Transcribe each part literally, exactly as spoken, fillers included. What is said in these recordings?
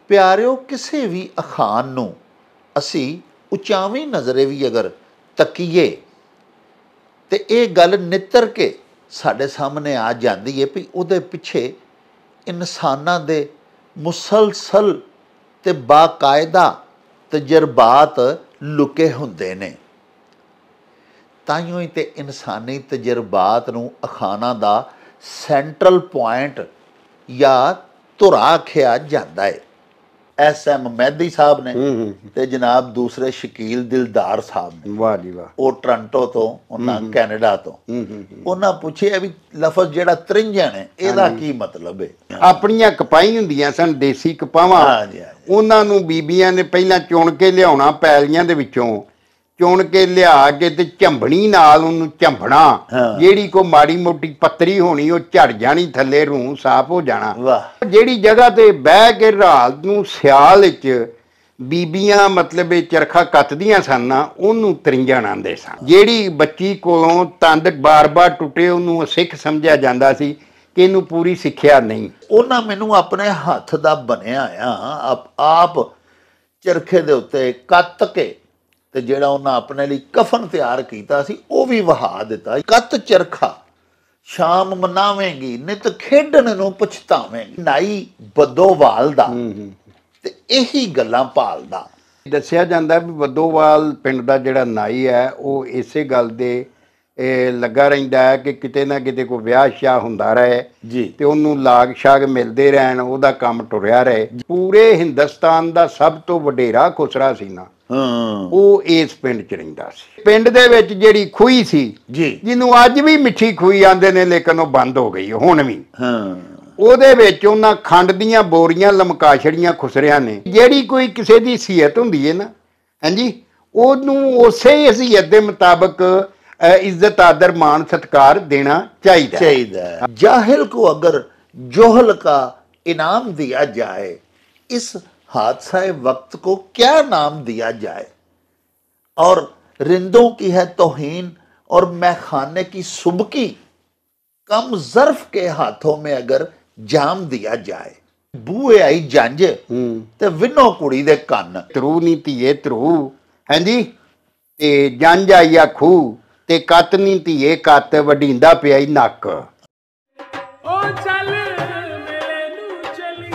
ਪਿਆਰਿਓ, ਕਿਸੇ ਵੀ ਅਖਾਣ ਨੂੰ ਅਸੀਂ ਉਚਾਵੀਂ ਨਜ਼ਰੇ ਵੀ ਅਗਰ ਤੱਕੀਏ ਤੇ ਇਹ ਗੱਲ ਨਿੱਤਰ ਕੇ ਸਾਡੇ ਸਾਹਮਣੇ ਆ ਜਾਂਦੀ ਹੈ ਵੀ ਉਹਦੇ ਪਿੱਛੇ ਇਨਸਾਨਾਂ ਦੇ ਮੁਸਲਸਲ ਤੇ ਬਾਕਾਇਦਾ ਤਜਰਬਾਤ ਲੁਕੇ ਹੁੰਦੇ ਨੇ। ਤਾਈਓ ਹੀ ਤੇ ਇਨਸਾਨੀ ਤਜਰਬਾਤ ਨੂੰ ਅਖਾਣਾਂ ਦਾ ਸੈਂਟਰਲ ਪੁਆਇੰਟ ਜਾਂ ਧੁਰਾ ਆਖਿਆ ਜਾਂਦਾ ਹੈ। ਐਸ ਐਮ ਮਹਿਦੀ ਸਾਹਿਬ ਨੇ ਤੇ ਜਨਾਬ ਦੂਸਰੇ ਸ਼ਕੀਲ ਦਿਲਦਾਰ ਸਾਹਿਬ ਨੇ, ਵਾਹ ਜੀ ਵਾਹ, ਉਹ ਟੋਰਾਂਟੋ ਤੋਂ, ਉਹਨਾਂ ਕੈਨੇਡਾ ਤੋਂ। ਉਹਨਾਂ ਪੁੱਛਿਆ ਵੀ ਲਫ਼ਜ਼ ਜਿਹੜਾ ਤ੍ਰਿੰਝਣ ਹੈ ਇਹਦਾ ਕੀ ਮਤਲਬ ਹੈ। ਆਪਣੀਆਂ ਕਪਾਈ ਹੁੰਦੀਆਂ ਸਨ, ਦੇਸੀ ਕਪਾਵਾਂ, ਉਹਨਾਂ ਨੂੰ ਬੀਬੀਆਂ ਨੇ ਪਹਿਲਾਂ ਚੁਣ ਕੇ ਲਿਆਉਣਾ, ਪੈਲੀਆਂ ਦੇ ਵਿੱਚੋਂ ਚੁਣ ਕੇ ਲਿਆ ਕੇ ਤੇ ਝੰਬਣੀ ਨਾਲ ਉਹਨੂੰ ਝੰਬਣਾ, ਜਿਹੜੀ ਕੋਈ ਮਾੜੀ ਮੋਟੀ ਪੱਤਰੀ ਹੋਣੀ ਉਹ ਝੜ ਜਾਣੀ ਥੱਲੇ, ਰੂਹ ਸਾਫ਼ ਹੋ ਜਾਣਾ। ਜਿਹੜੀ ਜਗ੍ਹਾ ਤੇ ਬਹਿ ਕੇ ਰਾਤ ਨੂੰ ਸਿਆਲ ਵਿੱਚ ਬੀਬੀਆਂ ਮਤਲਬ ਇਹ ਚਰਖਾ ਕੱਤਦੀਆਂ ਸਨ, ਉਹਨੂੰ ਤ੍ਰਿੰਝਣ ਆਂਦੇ ਸਨ। ਜਿਹੜੀ ਬੱਚੀ ਕੋਲੋਂ ਤੰਦ ਬਾਰ-ਬਾਰ ਟੁੱਟੇ ਉਹਨੂੰ ਸਿੱਖ ਸਮਝਿਆ ਜਾਂਦਾ ਸੀ ਕਿ ਇਹਨੂੰ ਪੂਰੀ ਸਿੱਖਿਆ ਨਹੀਂ। ਉਹਨਾਂ ਮੈਨੂੰ ਆਪਣੇ ਹੱਥ ਦਾ ਬਣਿਆ ਆ ਆਪ ਚਰਖੇ ਦੇ ਉੱਤੇ ਕੱਤ ਕੇ ਤੇ ਜਿਹੜਾ ਉਹਨਾਂ ਆਪਣੇ ਲਈ ਕਫਨ ਤਿਆਰ ਕੀਤਾ ਸੀ ਉਹ ਵੀ ਵਹਾ ਦਿੱਤਾ। ਕੱਤ ਚਰਖਾ ਸ਼ਾਮ ਮਨਾਵੇਂਗੀ, ਨਿਤ ਖੇਡਣ ਨੂੰ ਪਛਤਾਵੇਂਗੀ, ਨਾਈ ਬੱਦੋਵਾਲ ਦਾ ਤੇ ਇਹੀ ਗੱਲਾਂ ਭਾਲਦਾ। ਦੱਸਿਆ ਜਾਂਦਾ ਵੀ ਬੱਦੋਵਾਲ ਪਿੰਡ ਦਾ ਜਿਹੜਾ ਨਾਈ ਹੈ ਉਹ ਇਸੇ ਗੱਲ ਦੇ ਲੱਗਾ ਰਹਿੰਦਾ ਹੈ ਕਿ ਕਿਤੇ ਨਾ ਕਿਤੇ ਕੋਈ ਵਿਆਹ ਸ਼ਾਹ ਹੁੰਦਾ ਰਹੇ ਜੀ ਤੇ ਉਹਨੂੰ ਲਾਗ ਸ਼ਾਗ ਮਿਲਦੇ ਰਹਿਣ, ਉਹਦਾ ਕੰਮ ਟੁਰਿਆ ਰਹੇ। ਪੂਰੇ ਹਿੰਦੁਸਤਾਨ ਦਾ ਸਭ ਤੋਂ ਵਡੇਰਾ ਖੁਸਰਾ ਸੀ ਨਾ, ਉਹ ਇਸ ਪਿੰਡ 'ਚ ਰਹਿੰਦਾ ਸੀ। ਪਿੰਡ ਦੇ ਵਿੱਚ ਜਿਹੜੀ ਖੂਹੀ ਸੀ ਜੀ, ਜਿਹਨੂੰ ਅੱਜ ਵੀ ਮਿੱਠੀ ਖੂਹੀ ਆਂਦੇ ਨੇ, ਲੇਕਿਨ ਉਹ ਬੰਦ ਹੋ ਗਈ ਹੁਣ ਵੀ, ਉਹਦੇ ਵਿੱਚ ਉਹਨਾਂ ਖੰਡ ਦੀਆਂ ਬੋਰੀਆਂ ਲਮਕਾ ਛੜੀਆਂ ਖੁਸਰਿਆਂ ਨੇ। ਜਿਹੜੀ ਕੋਈ ਕਿਸੇ ਦੀ ਸੀਅਤ ਹੁੰਦੀ ਹੈ ਨਾ, ਹਾਂਜੀ, ਉਹਨੂੰ ਉਸੇ ਹਸੀਅਤ ਦੇ ਮੁਤਾਬਕ ਇੱਜ਼ਤ ਆਦਰ ਮਾਣ ਸਤਿਕਾਰ ਦੇਣਾ ਚਾਹੀਦਾ ਚਾਹੀਦਾ जाहिल को अगर जोहल का इनाम दिया जाए, इस हादसा वक्त को क्या नाम दिया जाए। और रिंदों की है तौहीन और मैखाने की सुबकी, कम जर्फ के हाथों में अगर जाम दिया जाए। बूए आई जंज ते विनो कुड़ी दे कन्न, तरू नी धीए तरू, ਹਾਂਜੀ, ਤੇ ਜੰਜ ਆਈ ਆ ਖੂਹ ਤੇ ਕੱਤ ਨੀ ਧੀਏ ਕੱਤ, ਵਢੀਂਦਾ ਪਿਆ ਈ ਨੱਕ। ਉਹ ਚੱਲ ਮੇਲੇ ਨੂੰ ਚਲੀ।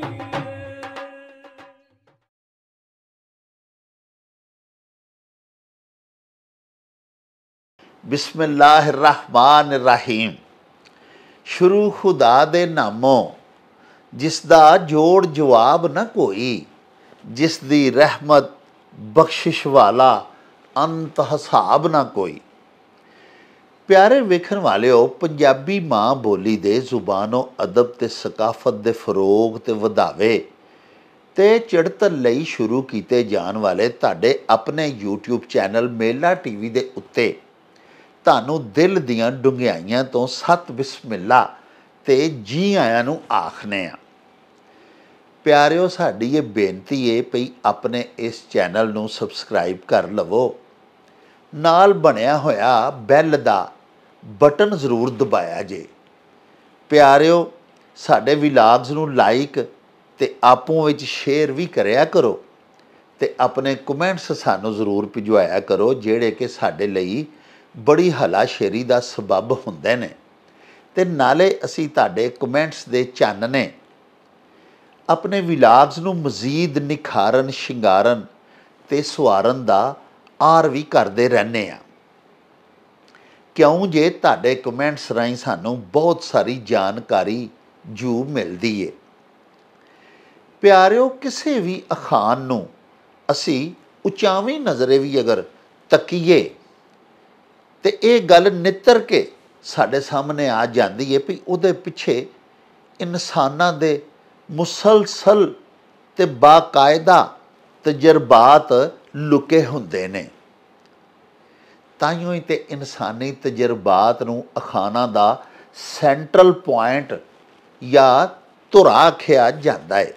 ਬਿਸਮਿल्लाह रहमान रहीम। शुरू खुदा दे नामों जिस दा जोड़ जवाब न कोई, जिस दी रहमत बख्शिश वाला अंत हिसाब ना कोई। प्यारे वेखण वालिओ, पंजाबी माँ बोली दे जुबानो अदब ते सकाफत दे फरोग ते वधावे ते चढ़तल लई शुरू कीते जान वाले तुहाडे अपने यूट्यूब चैनल मेला टीवी दे उत्ते तुहानूं दिल दीआं डुंगियाइयां तो सत बिस्मिल्ला ते जी आयां नूं आखने आ। प्यारिओ, साडी ये बेनती है भई अपने इस चैनल नूं सबसक्राइब कर लवो, नाल बनिया होया बैल दा बटन जरूर दबाया जे। प्यारिओ, साडे विलाग्स नूं लाइक ते आपों विच शेयर भी करिया करो ते अपने कमेंट्स सानूं जरूर भिजवाया करो, जिहड़े कि साडे लई बड़ी हलाशेरी दा सबब हुंदे ने ते नाले असीं तुहाडे कमेंट्स दे चानने अपने विलाग्स नूं मजीद निखारन, शिंगारन ते सुवारन दा आर भी करते रहने आ। क्यों जे तुहाडे कमेंट्स राहीं सानूं बहुत सारी जानकारी जू मिलती है। प्यारिओ, किसी भी अखान नूं असी उचावी नज़रे भी अगर तकीए ते ये गल नितर के साडे सामने आ जाती है भी उहदे पिछे इंसानां दे मुसलसल ते बाकायदा तजर्बात लुके हुंदे ने। ताइयों ही ते इंसानी तजर्बात नूं अखाणा दा सैंट्रल पॉइंट या धुरा आखिया जांदा है।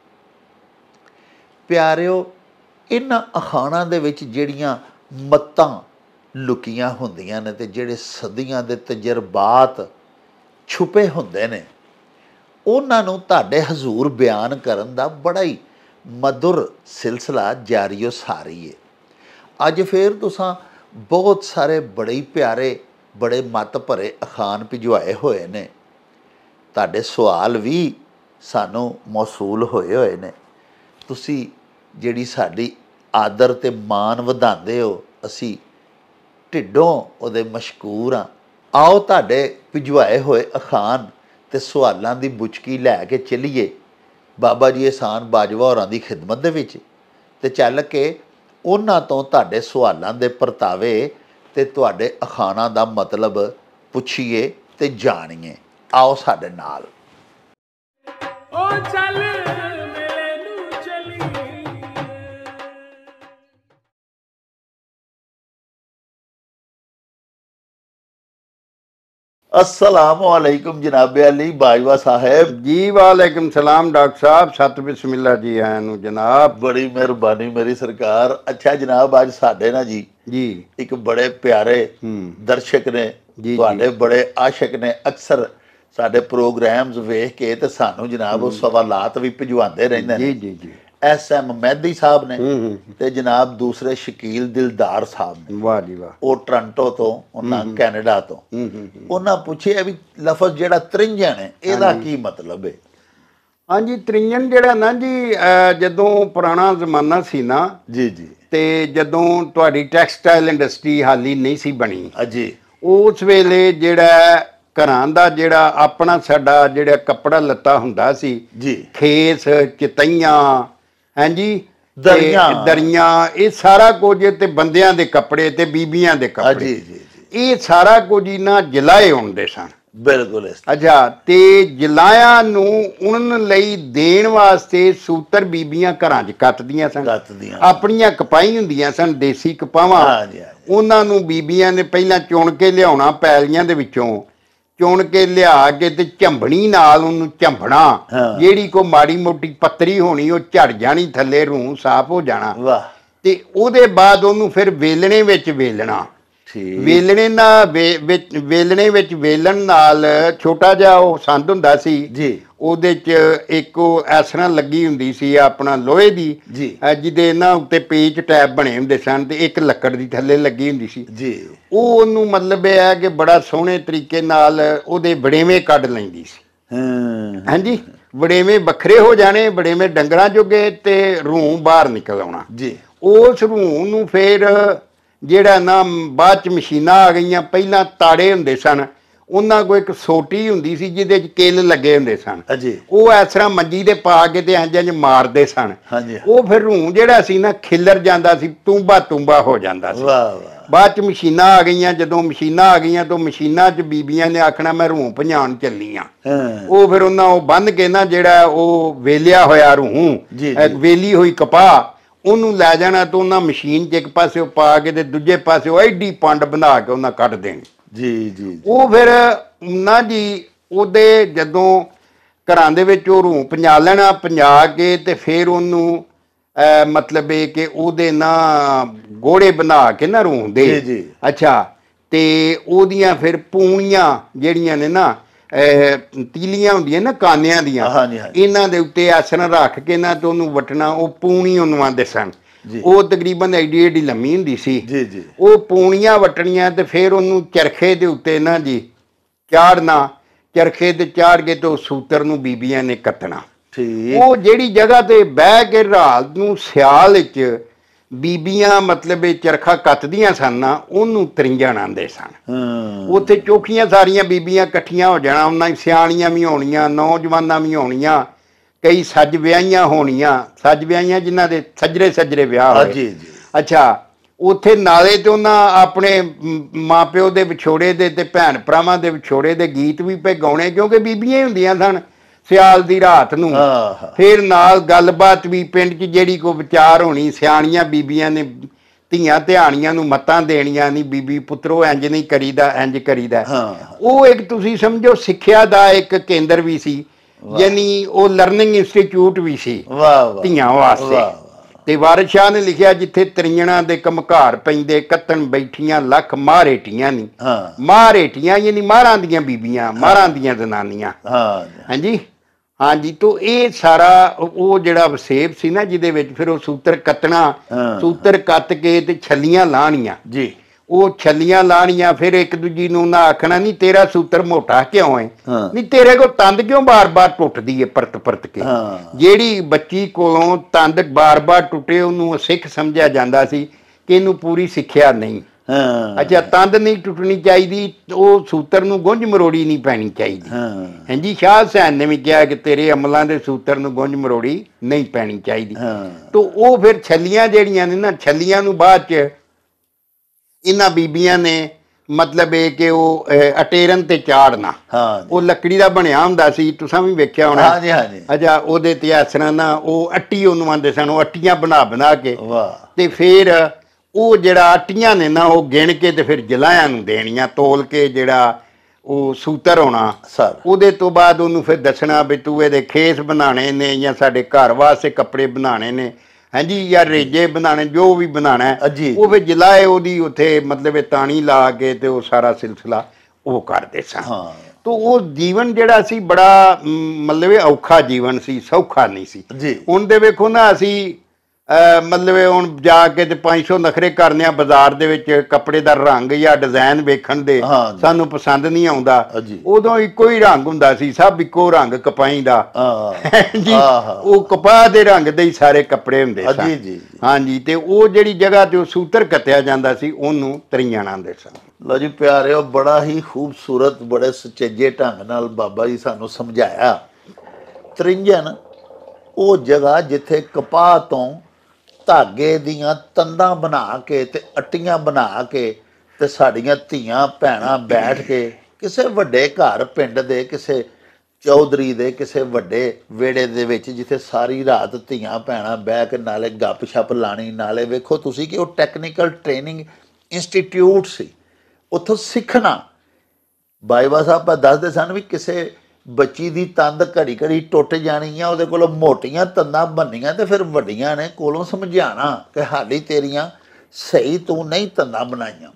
प्यारिओ, इन्हां अखाणा दे विच जिहड़ियां मत्तां लुकियां हुंदियां ने ते जिहड़े सदियां दे तजर्बात छुपे हुंदे ने, ਉਹਨਾਂ ਨੂੰ ਤੁਹਾਡੇ ਹਜ਼ੂਰ ਬਿਆਨ ਕਰਨ ਦਾ ਬੜਾ ਹੀ ਮਧੁਰ ਸਿਲਸਿਲਾ ਜਾਰੀਓ ਸਾਰੀ ਹੈ। ਅੱਜ ਫਿਰ ਤੁਸੀਂ ਬਹੁਤ ਸਾਰੇ ਬੜੇ ਹੀ ਪਿਆਰੇ ਬੜੇ ਮੱਤ ਭਰੇ ਅਖਾਣ ਭਿਜਵਾਏ ਹੋਏ ਨੇ। ਤੁਹਾਡੇ ਸਵਾਲ ਵੀ ਸਾਨੂੰ ਮੌਸੂਲ ਹੋਏ ਹੋਏ ਨੇ। ਤੁਸੀਂ ਜਿਹੜੀ ਸਾਡੀ ਆਦਰ ਅਤੇ ਮਾਣ ਵਧਾਉਂਦੇ ਹੋ, ਅਸੀਂ ਢਿੱਡੋਂ ਉਹਦੇ ਮਸ਼ਕੂਰ ਹਾਂ। ਆਓ ਤੁਹਾਡੇ ਭਿਜਵਾਏ ਹੋਏ ਅਖਾਣ ਅਤੇ ਸਵਾਲਾਂ ਦੀ ਬੁਚਕੀ ਲੈ ਕੇ ਚੱਲੀਏ ਬਾਬਾ ਜੀ ਅਹਿਸਾਨ ਬਾਜਵਾ ਹੋਰਾਂ ਦੀ ਖਿਦਮਤ ਦੇ ਵਿੱਚ, ਅਤੇ ਚੱਲ ਕੇ ਉਹਨਾਂ ਤੋਂ ਤੁਹਾਡੇ ਸਵਾਲਾਂ ਦੇ ਪਰਤਾਵੇ ਅਤੇ ਤੁਹਾਡੇ ਅਖਾਣਾਂ ਦਾ ਮਤਲਬ ਪੁੱਛੀਏ ਅਤੇ ਜਾਣੀਏ। ਆਓ ਸਾਡੇ ਨਾਲ। ਓ ਚੱਲ ਮੇਲੇ ਨੂੰ ਚਲੀਏ। अस्सलामु अलैकुम जनाब अली बाजवा साहब जी। वालेकुम सलाम डॉक्टर साहब, सत बिस्मिल्ला जी आया नू जनाब। बड़ी मेहरबानी मेरी सरकार। अच्छा जनाब, अज साडे ना जी जी एक बड़े प्यारे दर्शक ने, जी तुहाडे बड़े आशिक ने, अक्सर साडे प्रोग्राम्स वेख के ते सानू जनाब वो सवालात भी भिजवाते रहंदे ने। जी जी जी एस एम मैदी साहब ने ते जनाब दूसरे शकील दिलदार साहब ने। वाह जी वाह। वो टोरंटो तो, उन्हां कैनेडा तो। उन्हां पुछिया भी लफज जिहड़ा त्रिंजन है ਇਹਦਾ ਕੀ ਮਤਲਬ ਹੈ? ਹਾਂਜੀ, ਤ੍ਰਿੰਜਣ ਜਿਹੜਾ ਨਾ ਜੀ, ਜਦੋਂ ਪੁਰਾਣਾ ਜ਼ਮਾਨਾ ਸੀ ਨਾ ਜੀ ਜੀ, ਤੇ ਜਦੋਂ ਤੁਹਾਡੀ ਟੈਕਸਟਾਈਲ ਇੰਡਸਟਰੀ ਹਾਲੀ ਨਹੀਂ ਸੀ ਬਣੀ, ਜੀ, ਉਸ ਵੇਲੇ ਜਿਹੜਾ ਘਰਾਂ ਦਾ ਜਿਹੜਾ ਆਪਣਾ ਸਾਡਾ ਜਿਹੜਾ ਕੱਪੜਾ ਲੱਤਾ ਹੁੰਦਾ ਸੀ ਜੀ, ਖੇਸ, ਚਤਈਆਂ, ਹਾਂਜੀ, ਦਰੀਆਂ ਦਰੀਆਂ, ਇਹ ਸਾਰਾ ਕੁਝ ਤੇ ਬੰਦਿਆਂ ਦੇ ਕੱਪੜੇ ਤੇ ਬੀਬੀਆਂ ਦੇ ਕੱਪੜੇ, ਜੀ ਜੀ ਜੀ, ਇਹ ਸਾਰਾ ਕੁਝ ਹੀ ਨਾ ਜਲਾਏ ਹੁੰਦੇ ਸਨ। ਬਿਲਕੁਲ। ਅੱਛਾ, ਤੇ ਜਲਾਇਆਂ ਨੂੰ ਉਣਨ ਲਈ ਦੇਣ ਵਾਸਤੇ ਸੂਤਰ ਬੀਬੀਆਂ ਘਰਾਂ 'ਚ ਕੱਤਦੀਆਂ ਸਨ। ਕੱਤਦੀਆਂ ਆਪਣੀਆਂ ਕਪਾਈ ਹੁੰਦੀਆਂ ਸਨ, ਦੇਸੀ ਕਪਾਵਾਂ। ਹਾਂਜੀ ਹਾਂਜੀ। ਉਹਨਾਂ ਨੂੰ ਬੀਬੀਆਂ ਨੇ ਪਹਿਲਾਂ ਚੁਣ ਕੇ ਲਿਆਉਣਾ ਪੈਲੀਆਂ ਦੇ ਵਿੱਚੋਂ, ਚੁਣ ਕੇ ਲਿਆ ਕੇ ਤੇ ਝੰਬਣੀ ਨਾਲ ਉਹਨੂੰ ਝੰਬਣਾ, ਜਿਹੜੀ ਕੋ ਮਾੜੀ ਮੋਟੀ ਪੱਤਰੀ ਹੋਣੀ ਉਹ ਝੜ ਜਾਣੀ ਥੱਲੇ, ਰੂਹ ਸਾਫ਼ ਹੋ ਜਾਣਾ। ਵਾਹ। ਤੇ ਉਹਦੇ ਬਾਅਦ ਉਹਨੂੰ ਫਿਰ ਵੇਲਣੇ ਵਿੱਚ ਵੇਲਣਾ। ਵੇਲਣੇ ਨਾਲ ਵੇਲਣੇ ਵਿੱਚ ਵੇਲਣ ਨਾਲ ਛੋਟਾ ਜਿਹਾ ਉਹ ਸੰਦ ਹੁੰਦਾ ਸੀ ਜੀ, ਉਹਦੇ 'ਚ ਇੱਕ ਉਹ ਇਸ ਤਰ੍ਹਾਂ ਲੱਗੀ ਹੁੰਦੀ ਸੀ ਆਪਣਾ ਲੋਹੇ ਦੀ ਜੀ, ਜਿਹਦੇ ਨਾ ਉੱਤੇ ਪੇਚ ਟੈਪ ਬਣੇ ਹੁੰਦੇ ਸਨ, ਤੇ ਇੱਕ ਲੱਕੜ ਦੀ ਥੱਲੇ ਲੱਗੀ ਹੁੰਦੀ ਸੀ ਜੀ। ਉਹ ਉਹਨੂੰ ਮਤਲਬ ਇਹ ਹੈ ਕਿ ਬੜਾ ਸੋਹਣੇ ਤਰੀਕੇ ਨਾਲ ਉਹਦੇ ਵੜੇਵੇਂ ਕੱਢ ਲੈਂਦੀ ਸੀ। ਹਾਂਜੀ, ਵੜੇਵੇਂ ਵੱਖਰੇ ਹੋ ਜਾਣੇ, ਵੜੇਵੇਂ ਡੰਗਰਾਂ ਜੋਗੇ, ਤੇ ਰੂਹ ਬਾਹਰ ਨਿਕਲ ਆਉਣਾ ਜੀ। ਉਸ ਰੂਹ ਨੂੰ ਫਿਰ ਜਿਹੜਾ ਨਾ ਬਾਅਦ 'ਚ ਮਸ਼ੀਨਾਂ ਆ ਗਈਆਂ, ਪਹਿਲਾਂ ਤਾੜੇ ਹੁੰਦੇ ਸਨ, ਉਹਨਾਂ ਕੋਲ ਇੱਕ ਸੋਟੀ ਹੁੰਦੀ ਸੀ ਜਿਹਦੇ 'ਚ ਕਿੱਲ ਲੱਗੇ ਹੁੰਦੇ ਸਨ, ਉਹ ਇਸ ਤਰ੍ਹਾਂ ਮੰਜੀ ਦੇ ਪਾ ਕੇ ਤੇ ਇੰਝ ਇੰਝ ਮਾਰਦੇ ਸਨ। ਉਹ ਫਿਰ ਰੂਹ ਜਿਹੜਾ ਸੀ ਨਾ ਖਿੱਲਰ ਜਾਂਦਾ ਸੀ, ਤੂੰਬਾ ਤੂੰਬਾ ਹੋ ਜਾਂਦਾ ਸੀ। ਬਾਅਦ 'ਚ ਮਸ਼ੀਨਾਂ ਆ ਗਈਆਂ, ਜਦੋਂ ਮਸ਼ੀਨਾਂ ਆ ਗਈਆਂ ਤਾਂ ਮਸ਼ੀਨਾਂ 'ਚ ਬੀਬੀਆਂ ਨੇ ਆਖਣਾ ਮੈਂ ਰੂਹ ਭਜਾਉਣ ਚੱਲੀ ਆ। ਉਹ ਫਿਰ ਉਹਨਾਂ ਉਹ ਬੰਨ੍ਹ ਕੇ ਨਾ ਜਿਹੜਾ ਉਹ ਵੇਲਿਆ ਹੋਇਆ ਰੂਹ, ਵੇਲੀ ਹੋਈ ਕਪਾਹ, ਉਹਨੂੰ ਲੈ ਜਾਣਾ ਤੇ ਉਹਨਾਂ ਮਸ਼ੀਨ 'ਚ ਇੱਕ ਪਾਸੇ ਪਾ ਕੇ ਤੇ ਦੂਜੇ ਪਾਸੇ ਐਡੀ ਪੰਡ ਬਣਾ ਕੇ ਉਹਨਾਂ ਕੱਢ ਦੇਣੀ। ਜੀ ਜੀ। ਉਹ ਫਿਰ ਨਾ ਜੀ ਉਹਦੇ ਜਦੋਂ ਘਰਾਂ ਦੇ ਵਿੱਚ ਉਹ ਰੂਹ ਪੰਜਾ ਲੈਣਾ, ਪੰਜਾ ਕੇ ਤੇ ਫਿਰ ਉਹਨੂੰ ਮਤਲਬ ਇਹ ਕਿ ਉਹਦੇ ਨਾ ਗੋੜੇ ਬਣਾ ਕੇ ਨਾ ਰੂਹ ਦੇ, ਅੱਛਾ, ਤੇ ਉਹਦੀਆਂ ਫਿਰ ਪੂਣੀਆਂ ਜਿਹੜੀਆਂ ਨੇ ਨਾ ਤੀਲੀਆਂ ਹੁੰਦੀਆਂ ਨਾ ਕਾਨਿਆਂ ਦੀਆਂ, ਇਹਨਾਂ ਦੇ ਉੱਤੇ ਇਸ ਤਰ੍ਹਾਂ ਰੱਖ ਕੇ ਨਾ ਤੇ ਉਹਨੂੰ ਵੱਟਣਾ, ਉਹ ਪੂਣੀ ਉਹਨੂੰ ਆਉਂਦੇ ਸਨ। ਉਹ ਤਕਰੀਬਨ ਐਡੀ ਐਡੀ ਲੰਮੀ ਹੁੰਦੀ ਸੀ। ਉਹ ਪੂਣੀਆਂ ਵੱਟਣੀਆਂ ਤੇ ਫਿਰ ਉਹਨੂੰ ਚਰਖੇ ਦੇ ਉੱਤੇ ਨਾ ਜੀ ਚਾੜਨਾ, ਚਰਖੇ ਤੇ ਚਾੜ ਕੇ ਤੇ ਉਹ ਸੂਤਰ ਨੂੰ ਬੀਬੀਆਂ ਨੇ ਕੱਤਣਾ। ਉਹ ਜਿਹੜੀ ਜਗ੍ਹਾ ਤੇ ਬਹਿ ਕੇ ਰਾਤ ਨੂੰ ਸਿਆਲ ਵਿੱਚ ਬੀਬੀਆਂ ਮਤਲਬ ਇਹ ਚਰਖਾ ਕੱਤਦੀਆਂ ਸਨ ਨਾ, ਉਹਨੂੰ ਤ੍ਰਿੰਜਣ ਆਂਦੇ ਸਨ। ਉੱਥੇ ਚੋਖੀਆਂ ਸਾਰੀਆਂ ਬੀਬੀਆਂ ਇਕੱਠੀਆਂ ਹੋ ਜਾਣਾ, ਉਹਨਾਂ ਸਿਆਣੀਆਂ ਵੀ ਹੋਣੀਆਂ, ਨੌਜਵਾਨਾਂ ਵੀ ਹੋਣੀਆਂ, ਕਈ ਸੱਜ ਵਿਆਹੀਆਂ ਹੋਣੀਆਂ, ਸੱਜ ਵਿਆਹੀਆਂ ਜਿਨ੍ਹਾਂ ਦੇ ਸੱਜਰੇ ਸੱਜਰੇ ਵਿਆਹ ਹੋਏ। ਅੱਛਾ, ਉੱਥੇ ਨਾਲੇ ਤੇ ਉਹਨਾਂ ਆਪਣੇ ਮਾਂ ਪਿਓ ਦੇ ਵਿਛੋੜੇ ਦੇ ਤੇ ਭੈਣ ਭਰਾਵਾਂ ਦੇ ਵਿਛੋੜੇ ਦੇ ਗੀਤ ਵੀ ਪੇ ਗਾਉਣੇ, ਕਿਉਂਕਿ ਬੀਬੀਆਂ ਹੀ ਹੁੰਦੀਆਂ ਸਨ ਸਿਆਲ ਦੀ ਰਾਤ ਨੂੰ। ਫਿਰ ਨਾਲ ਗੱਲਬਾਤ ਵੀ ਪਿੰਡ 'ਚ ਜਿਹੜੀ ਕੋਈ ਵਿਚਾਰ ਹੋਣੀ, ਸਿਆਣੀਆਂ ਬੀਬੀਆਂ ਨੇ ਧੀਆਂ ਧਿਆਣੀਆਂ ਨੂੰ ਮੱਤਾਂ ਦੇਣੀਆਂ, ਨਹੀਂ ਬੀਬੀ ਪੁੱਤਰੋ ਇੰਝ ਨਹੀਂ ਕਰੀਦਾ, ਇੰਝ ਕਰੀਦਾ। ਉਹ ਇੱਕ ਤੁਸੀਂ ਸਮਝੋ ਸਿੱਖਿਆ ਦਾ ਇੱਕ ਕੇਂਦਰ ਵੀ ਸੀ, ਯਾਨੀ ਉਹ ਲਰਨਿੰਗ ਇੰਸਟੀਚਿਊਟ ਵੀ ਸੀ ਧੀਆਂ ਵਾਸਤੇ। ਤੇ ਵਾਰਿਸ ਸ਼ਾਹ ਨੇ ਲਿਖਿਆ, ਜਿੱਥੇ ਤ੍ਰਿੰਜਣਾ ਦੇ ਕਮਕਾਰ ਪੈਂਦੇ, ਕੱਤਣ ਬੈਠੀਆਂ ਲੱਖ ਮਾਂ ਰੇਟੀਆਂ ਨੀ। ਮਾਂ ਰੇਟੀਆਂ ਯਾਨੀ ਮਾਰਾਂ ਦੀਆਂ ਬੀਬੀਆਂ, ਮਾਰਾਂ ਦੀਆਂ ਜ਼ਨਾਨੀਆਂ। ਹਾਂਜੀ, ਹਾਂਜੀ ਤੋਂ ਇਹ ਸਾਰਾ ਉਹ ਜਿਹੜਾ ਵਸੇਬ ਸੀ ਨਾ ਜਿਹਦੇ ਵਿੱਚ ਫਿਰ ਉਹ ਸੂਤਰ ਕੱਤਣਾ, ਸੂਤਰ ਕੱਤ ਕੇ ਤੇ ਛੱਲੀਆਂ ਲਾਹਣੀਆਂ ਜੀ, ਉਹ ਛੱਲੀਆਂ ਲਾਹਣੀਆਂ, ਫਿਰ ਇੱਕ ਦੂਜੀ ਨੂੰ ਨਾ ਆਖਣਾ ਨਹੀਂ ਤੇਰਾ ਸੂਤਰ ਮੋਟਾ ਕਿਉਂ ਹੈ, ਨਹੀਂ ਤੇਰੇ ਕੋਲ ਤੰਦ ਕਿਉਂ ਬਾਰ-ਬਾਰ ਟੁੱਟਦੀ ਹੈ ਪਰਤ ਪਰਤ ਕੇ। ਜਿਹੜੀ ਬੱਚੀ ਕੋਲੋਂ ਤੰਦ ਬਾਰ-ਬਾਰ ਟੁੱਟੇ ਉਹਨੂੰ ਸਿੱਖ ਸਮਝਿਆ ਜਾਂਦਾ ਸੀ ਕਿ ਇਹਨੂੰ ਪੂਰੀ ਸਿੱਖਿਆ ਨਹੀਂ। ਅੱਛਾ, ਤੰਦ ਨਹੀਂ ਟੁੱਟਣੀ ਚਾਹੀਦੀ, ਉਹ ਸੂਤਰ ਨੂੰ ਗੁੰਝ ਮਰੋੜੀ ਨਹੀਂ ਪੈਣੀ ਚਾਹੀਦੀ। ਹਾਂਜੀ, ਸ਼ਾਹ ਹੁਸੈਨ ਨੇ ਵੀ ਕਿਹਾ ਕਿ ਤੇਰੇ ਅਮਲਾਂ ਦੇ ਸੂਤਰ ਨੂੰ ਗੁੰਝ ਮਰੋੜੀ ਨਹੀਂ ਪੈਣੀ ਚਾਹੀਦੀ। ਤਾਂ ਉਹ ਫਿਰ ਛੱਲੀਆਂ ਜਿਹੜੀਆਂ ਨੇ ਨਾ, ਛੱਲੀਆਂ ਨੂੰ ਬਾਅਦ 'ਚ ਇਹਨਾਂ ਬੀਬੀਆਂ ਨੇ ਮਤਲਬ ਇਹ ਕਿ ਉਹ ਅਟੇਰਨ ਤੇ ਚਾੜਨਾ, ਉਹ ਲੱਕੜੀ ਦਾ ਬਣਿਆ ਹੁੰਦਾ ਸੀ, ਤੁਸੀਂ ਵੀ ਵੇਖਿਆ ਹੋਣਾ। ਅੱਛਾ, ਉਹਦੇ ਤੇ ਇਸ ਤਰ੍ਹਾਂ ਨਾ ਉਹ ਅੱਟੀ ਉਹਨੂੰ ਆਂਦੇ ਸਨ, ਉਹ ਅੱਟੀਆਂ ਬਣਾ ਬਣਾ ਕੇ ਤੇ ਫਿਰ ਉਹ ਜਿਹੜਾ ਅੱਟੀਆਂ ਨੇ ਨਾ ਉਹ ਗਿਣ ਕੇ ਤੇ ਫਿਰ ਜਲਾਇਆਂ ਨੂੰ ਦੇਣੀਆਂ, ਤੋਲ ਕੇ ਜਿਹੜਾ ਉਹ ਸੂਤਰ ਹੋਣਾ ਉਹਦੇ ਤੋਂ ਬਾਅਦ ਉਹਨੂੰ ਫਿਰ ਦੱਸਣਾ ਵੀ ਤੂੰ ਇਹਦੇ ਖੇਸ ਬਣਾਉਣੇ ਨੇ ਜਾਂ ਸਾਡੇ ਘਰ ਵਾਸਤੇ ਕੱਪੜੇ ਬਣਾਉਣੇ ਨੇ, ਹਾਂਜੀ, ਜਾਂ ਰੇਜੇ ਬਣਾਉਣੇ, ਜੋ ਵੀ ਬਣਾਉਣਾ ਉਹ ਫਿਰ ਜਲਾਏ ਉਹਦੀ ਉੱਥੇ ਮਤਲਬ ਇਹ ਤਾਣੀ ਲਾ ਕੇ ਤੇ ਉਹ ਸਾਰਾ ਸਿਲਸਿਲਾ ਉਹ ਕਰਦੇ ਸਨ। ਤਾਂ ਉਹ ਜੀਵਨ ਜਿਹੜਾ ਸੀ ਬੜਾ ਮਤਲਬ ਇਹ ਔਖਾ ਜੀਵਨ ਸੀ, ਸੌਖਾ ਨਹੀਂ ਸੀ। ਹੁਣ ਦੇ ਵੇਖੋ ਨਾ ਅਸੀਂ ਮਤਲਬ ਹੁਣ ਜਾ ਕੇ ਤੇ ਪੰਜ ਸੌ ਨਖਰੇ ਕਰਨੇ ਆ ਬਾਜ਼ਾਰ ਦੇ ਵਿੱਚ, ਕੱਪੜੇ ਦਾ ਰੰਗ ਜਾਂ ਡਿਜ਼ਾਈਨ ਵੇਖਣ ਦੇ ਸਾਨੂੰ ਪਸੰਦ ਨਹੀਂ ਆਉਂਦਾ। ਉਦੋਂ ਇੱਕੋ ਹੀ ਰੰਗ ਹੁੰਦਾ ਸੀ, ਸਭ ਇੱਕੋ ਰੰਗ ਕਪਾਈ ਦਾ ਜੀ, ਉਹ ਕਪਾਹ ਦੇ ਰੰਗ ਦੇ ਹੀ ਸਾਰੇ ਕੱਪੜੇ ਹੁੰਦੇ ਸਨ। ਹਾਂਜੀ, ਤੇ ਉਹ ਜਿਹੜੀ ਜਗ੍ਹਾ ਤੇ ਉਹ ਸੂਤਰ ਕੱਤਿਆ ਜਾਂਦਾ ਸੀ ਉਹਨੂੰ ਤਰੀਆਂ ਆਂਦੇ ਸਨ। ਲਓ ਜੀ ਪਿਆਰਿਓ, ਬੜਾ ਹੀ ਖੂਬਸੂਰਤ, ਬੜੇ ਸੁਚੱਜੇ ਢੰਗ ਨਾਲ ਬਾਬਾ ਜੀ ਸਾਨੂੰ ਸਮਝਾਇਆ। ਤ੍ਰਿੰਜਣ ਉਹ ਜਗ੍ਹਾ ਜਿੱਥੇ ਕਪਾਹ ਤੋਂ ਧਾਗੇ ਦੀਆਂ ਤੰਦਾਂ ਬਣਾ ਕੇ ਤੇ ਅੱਟੀਆਂ ਬਣਾ ਕੇ ਤੇ ਸਾਡੀਆਂ ਧੀਆਂ ਭੈਣਾਂ ਬੈਠ ਕੇ ਕਿਸੇ ਵੱਡੇ ਘਰ ਪਿੰਡ ਦੇ ਕਿਸੇ ਚੌਧਰੀ ਦੇ ਕਿਸੇ ਵੱਡੇ ਵਿਹੜੇ ਦੇ ਵਿੱਚ, ਜਿੱਥੇ ਸਾਰੀ ਰਾਤ ਧੀਆਂ ਭੈਣਾਂ ਬਹਿ ਕੇ ਨਾਲੇ ਗੱਪ ਛੱਪ ਲਾਣੀ, ਨਾਲੇ ਵੇਖੋ ਤੁਸੀਂ ਕਿ ਉਹ ਟੈਕਨੀਕਲ ਟ੍ਰੇਨਿੰਗ ਇੰਸਟੀਟਿਊਟ ਸੀ, ਉੱਥੋਂ ਸਿੱਖਣਾ। ਬਾਈਬਾ ਸਾਹਿਬ ਦੱਸਦੇ ਸਨ ਵੀ ਕਿਸੇ ਬੱਚੀ ਦੀ ਤੰਦ ਘੜੀ ਘੜੀ ਟੁੱਟ ਜਾਣੀ ਆ, ਉਹਦੇ ਕੋਲੋਂ ਮੋਟੀਆਂ ਤੰਦਾਂ ਬਣਨੀਆਂ ਤੇ ਫਿਰ ਵੱਡੀਆਂ ਨੇ ਕੋਲੋਂ ਸਮਝਾਉਣਾ ਕਿ ਹਾਲੀ ਤੇਰੀਆਂ ਸਹੀ ਤੂੰ ਨਹੀਂ ਤੰਦਾਂ ਬਣਾਈਆਂ।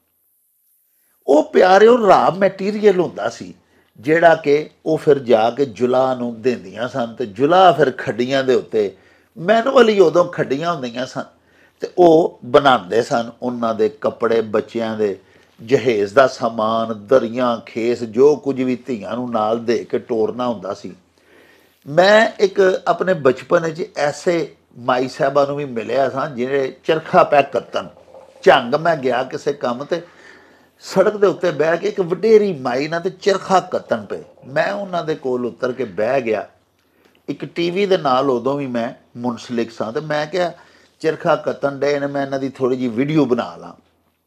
ਉਹ ਪਿਆਰਿਓ ਰਾ ਮੈਟੀਰੀਅਲ ਹੁੰਦਾ ਸੀ ਜਿਹੜਾ ਕਿ ਉਹ ਫਿਰ ਜਾ ਕੇ ਜੁਲਾ ਨੂੰ ਦਿੰਦੀਆਂ ਸਨ, ਤੇ ਜੁਲਾ ਫਿਰ ਖੱਡੀਆਂ ਦੇ ਉੱਤੇ ਮੈਨੂਅਲੀ ਉਦੋਂ ਖੱਡੀਆਂ ਹੁੰਦੀਆਂ ਸਨ ਤੇ ਉਹ ਬਣਾਉਂਦੇ ਸਨ ਉਹਨਾਂ ਦੇ ਕੱਪੜੇ, ਬੱਚਿਆਂ ਦੇ ਜਹੇਜ਼ ਦਾ ਸਮਾਨ, ਦਰੀਆਂ, ਖੇਸ, ਜੋ ਕੁਝ ਵੀ ਧੀਆਂ ਨੂੰ ਨਾਲ ਦੇ ਕੇ ਟੋਰਨਾ ਹੁੰਦਾ ਸੀ। ਮੈਂ ਇੱਕ ਆਪਣੇ ਬਚਪਨ ਵਿੱਚ ਐਸੇ ਮਾਈ ਸਾਹਿਬਾਂ ਨੂੰ ਵੀ ਮਿਲਿਆ ਸਾਂ ਜਿਹੜੇ ਚਰਖਾ ਪੈ ਕੱਤਣ। ਝੰਗ ਮੈਂ ਗਿਆ ਕਿਸੇ ਕੰਮ ਤੇ, ਸੜਕ ਦੇ ਉੱਤੇ ਬਹਿ ਕੇ ਇੱਕ ਵਡੇਰੀ ਮਾਈ ਨਾਲ ਤੇ ਚਰਖਾ ਕੱਤਣ ਪਏ। ਮੈਂ ਉਹਨਾਂ ਦੇ ਕੋਲ ਉਤਰ ਕੇ ਬਹਿ ਗਿਆ। ਇੱਕ ਟੀ ਵੀ ਦੇ ਨਾਲ ਉਦੋਂ ਵੀ ਮੈਂ ਮੁਨਸਲਿਕ ਸਾਂ ਤੇ ਮੈਂ ਕਿਹਾ ਚਰਖਾ ਕੱਤਣ ਡੇ ਨੇ, ਮੈਂ ਇਹਨਾਂ ਦੀ ਥੋੜ੍ਹੀ ਜਿਹੀ ਵੀਡੀਓ ਬਣਾ ਲਾਂ।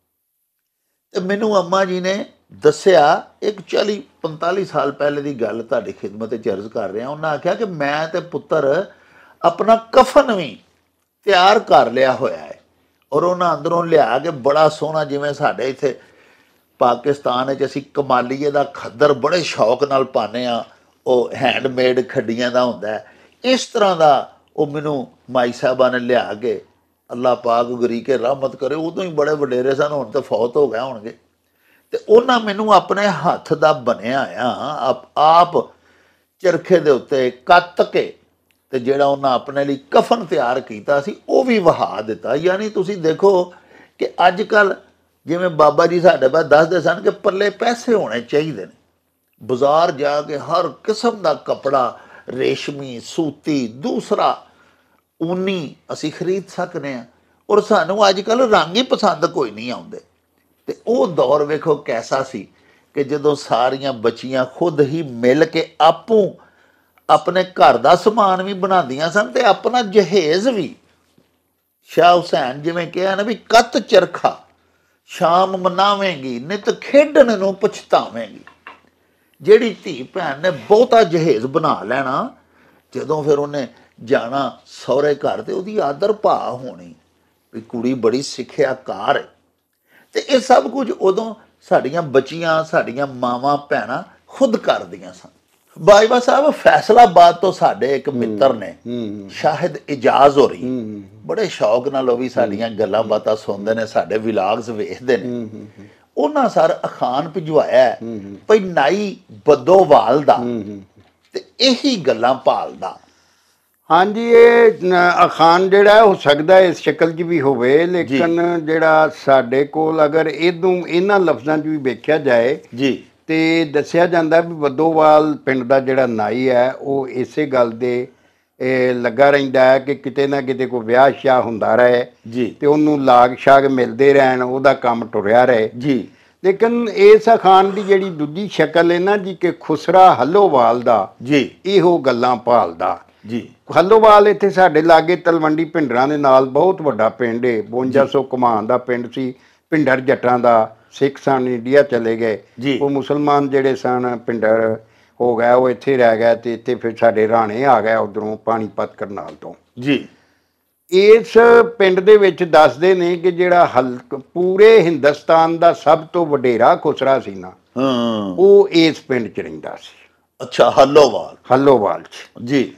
ਤੇ ਮੈਨੂੰ ਅੰਮਾ ਜੀ ਨੇ ਦੱਸਿਆ, ਇੱਕ ਚਾਲੀ ਪੰਤਾਲੀ ਸਾਲ ਪਹਿਲੇ ਦੀ ਗੱਲ ਤੁਹਾਡੀ ਖਿਦਮਤ 'ਚ ਅਰਜ਼ ਕਰ ਰਿਹਾ। ਉਹਨਾਂ ਆਖਿਆ ਕਿ ਮੈਂ ਤੇ ਪੁੱਤਰ ਆਪਣਾ ਕਫਨ ਵੀ ਤਿਆਰ ਕਰ ਲਿਆ ਹੋਇਆ ਹੈ, ਔਰ ਉਹਨਾਂ ਅੰਦਰੋਂ ਲਿਆ ਕੇ ਬੜਾ ਸੋਹਣਾ, ਜਿਵੇਂ ਸਾਡੇ ਇੱਥੇ ਪਾਕਿਸਤਾਨ ਵਿੱਚ ਅਸੀਂ ਕਮਾਲੀਏ ਦਾ ਖੱਦਰ ਬੜੇ ਸ਼ੌਕ ਨਾਲ ਪਾਉਂਦੇ ਹਾਂ, ਉਹ ਹੈਂਡਮੇਡ ਖੱਡੀਆਂ ਦਾ ਹੁੰਦਾ, ਇਸ ਤਰ੍ਹਾਂ ਦਾ ਉਹ ਮੈਨੂੰ ਮਾਈ ਸਾਹਿਬਾਂ ਨੇ ਲਿਆ ਕੇ, ਅੱਲਾ ਪਾਕ ਗਰੀ ਕੇ ਰਹਿਮਤ ਕਰੇ, ਉਦੋਂ ਹੀ ਬੜੇ ਵਡੇਰੇ ਸਨ, ਹੁਣ ਤਾਂ ਫੌਤ ਹੋ ਗਏ ਹੋਣਗੇ। ਤੇ ਉਹਨਾਂ ਮੈਨੂੰ ਆਪਣੇ ਹੱਥ ਦਾ ਬਣਿਆ ਆ ਆਪ ਆਪ ਚਰਖੇ ਦੇ ਉੱਤੇ ਕੱਤ ਕੇ ਤੇ ਜਿਹੜਾ ਉਹਨਾਂ ਆਪਣੇ ਲਈ ਕਫਨ ਤਿਆਰ ਕੀਤਾ ਸੀ ਉਹ ਵੀ ਵਹਾ ਦਿੱਤਾ। ਯਾਨੀ ਤੁਸੀਂ ਦੇਖੋ ਕਿ ਅੱਜ ਕੱਲ੍ਹ ਜਿਵੇਂ ਬਾਬਾ ਜੀ ਸਾਡੇ ਬਾਅਦ ਦੱਸਦੇ ਸਨ ਕਿ ਪੱਲੇ ਪੈਸੇ ਹੋਣੇ ਚਾਹੀਦੇ ਨੇ, ਬਾਜ਼ਾਰ ਜਾ ਕੇ ਹਰ ਕਿਸਮ ਦਾ ਕੱਪੜਾ, ਰੇਸ਼ਮੀ, ਸੂਤੀ, ਦੂਸਰਾ ਊਨੀ ਅਸੀਂ ਖਰੀਦ ਸਕਦੇ ਹਾਂ, ਔਰ ਸਾਨੂੰ ਅੱਜ ਕੱਲ੍ਹ ਰੰਗ ਹੀ ਪਸੰਦ ਕੋਈ ਨਹੀਂ ਆਉਂਦੇ। ਤੇ ਉਹ ਦੌਰ ਵੇਖੋ ਕੈਸਾ ਸੀ ਕਿ ਜਦੋਂ ਸਾਰੀਆਂ ਬੱਚੀਆਂ ਖੁਦ ਹੀ ਮਿਲ ਕੇ ਆਪੂ ਆਪਣੇ ਘਰ ਦਾ ਸਮਾਨ ਵੀ ਬਣਾਉਂਦੀਆਂ ਸਨ ਤੇ ਆਪਣਾ ਜਹੇਜ਼ ਵੀ। ਸ਼ਾਹ ਹੁਸੈਨ ਜਿਵੇਂ ਕਿਹਾ ਨਾ ਵੀ ਕੱਤ ਚਰਖਾ ਸ਼ਾਮ ਮਨਾਵੇਂਗੀ, ਨਿਤ ਖੇਡਣ ਨੂੰ ਪਛਤਾਵੇਂਗੀ। ਜਿਹੜੀ ਧੀ ਭੈਣ ਨੇ ਬਹੁਤਾ ਜਹੇਜ਼ ਬਣਾ ਲੈਣਾ, ਜਦੋਂ ਫਿਰ ਉਹਨੇ ਜਾਣਾ ਸਹੁਰੇ ਘਰ ਤੇ ਉਹਦੀ ਆਦਰ ਭਾ ਹੋਣੀ ਵੀ ਕੁੜੀ ਬੜੀ ਸਿੱਖਿਆਕਾਰ ਹੈ। ਤੇ ਇਹ ਸਭ ਕੁਝ ਉਦੋਂ ਸਾਡੀਆਂ ਬੱਚੀਆਂ, ਸਾਡੀਆਂ ਮਾਵਾਂ ਭੈਣਾਂ ਖੁਦ ਕਰਦੀਆਂ ਸਨ। ਬਾਈਬਾ ਸਾਹਿਬ ਫੈਸਲਾਬਾਦ ਤੋਂ ਸਾਡੇ ਇੱਕ ਮਿੱਤਰ ਨੇ, ਸ਼ਾਹਿਦ ਇਜਾਜ਼ ਹੋ ਰਹੀ, ਬੜੇ ਸ਼ੌਕ ਨਾਲ ਉਹ ਵੀ ਸਾਡੀਆਂ ਗੱਲਾਂ ਬਾਤਾਂ ਸੁਣਦੇ ਨੇ, ਸਾਡੇ ਵਿਲਾਗਸ ਵੇਖਦੇ ਨੇ। ਉਹਨਾਂ ਸਰ ਅਖਾਨ ਭਿਜਵਾਇਆ ਭਈ ਨਾਈ ਬੱਦੋਵਾਲ ਦਾ ਤੇ ਇਹੀ ਗੱਲਾਂ ਭਾਲਦਾ। ਹਾਂਜੀ, ਇਹ ਅਖਾਣ ਜਿਹੜਾ ਹੋ ਸਕਦਾ ਇਸ ਸ਼ਕਲ 'ਚ ਵੀ ਹੋਵੇ, ਲੇਕਿਨ ਜਿਹੜਾ ਸਾਡੇ ਕੋਲ ਅਗਰ ਇਹਨੂੰ ਇਹਨਾਂ ਲਫ਼ਜ਼ਾਂ 'ਚ ਵੀ ਵੇਖਿਆ ਜਾਏ ਜੀ ਤੇ ਦੱਸਿਆ ਜਾਂਦਾ ਵੀ ਵੱਦੋਵਾਲ ਪਿੰਡ ਦਾ ਜਿਹੜਾ ਨਾਈ ਹੈ ਉਹ ਇਸੇ ਗੱਲ ਦੇ ਲੱਗਾ ਰਹਿੰਦਾ ਹੈ ਕਿ ਕਿਤੇ ਨਾ ਕਿਤੇ ਕੋਈ ਵਿਆਹ ਸ਼ਾਹ ਹੁੰਦਾ ਰਹੇ ਜੀ ਤੇ ਉਹਨੂੰ ਲਾਗ ਸ਼ਾਗ ਮਿਲਦੇ ਰਹਿਣ, ਉਹਦਾ ਕੰਮ ਟੁਰਿਆ ਰਹੇ ਜੀ। ਲੇਕਿਨ ਇਸ ਅਖਾਣ ਦੀ ਜਿਹੜੀ ਦੂਜੀ ਸ਼ਕਲ ਹੈ ਨਾ ਜੀ ਕਿ ਖੁਸਰਾ ਹੱਲੋਵਾਲ ਦਾ ਜੀ ਇਹੋ ਗੱਲਾਂ ਭਾਲਦਾ ਜੀ। ਹੱਲੋਵਾਲ ਇੱਥੇ ਸਾਡੇ ਲਾਗੇ ਤਲਵੰਡੀ ਭਿੰਡਰਾਂ ਦੇ ਨਾਲ ਬਹੁਤ ਵੱਡਾ ਪਿੰਡ ਹੈ, ਬਵੰਜਾ ਸੌ ਕਮਾਨ ਦਾ ਪਿੰਡ ਸੀ। ਭਿੰਡਰ ਜੱਟਾਂ ਦਾ, ਸਿੱਖ ਸਨ ਇੰਡੀਆ ਚਲੇ ਗਏ, ਉਹ ਮੁਸਲਮਾਨ ਜਿਹੜੇ ਸਨ ਭਿੰਡਰ ਹੋ ਗਿਆ, ਉਹ ਇੱਥੇ ਰਹਿ ਗਿਆ ਤੇ ਇੱਥੇ ਫਿਰ ਸਾਡੇ ਰਾਣੇ ਆ ਗਏ ਉੱਧਰੋਂ ਪਾਣੀਪਤ ਕਰਨਾਲ ਤੋਂ ਜੀ। ਇਸ ਪਿੰਡ ਦੇ ਵਿੱਚ ਦੱਸਦੇ ਨੇ ਕਿ ਜਿਹੜਾ ਹਲ ਪੂਰੇ ਹਿੰਦੁਸਤਾਨ ਦਾ ਸਭ ਤੋਂ ਵਡੇਰਾ ਖੁਸਰਾ ਸੀ ਨਾ, ਉਹ ਇਸ ਪਿੰਡ 'ਚ ਰਹਿੰਦਾ ਸੀ। ਅੱਛਾ, ਹੱਲੋਵਾਲ ਹੱਲੋਵਾਲ 'ਚ ਜੀ।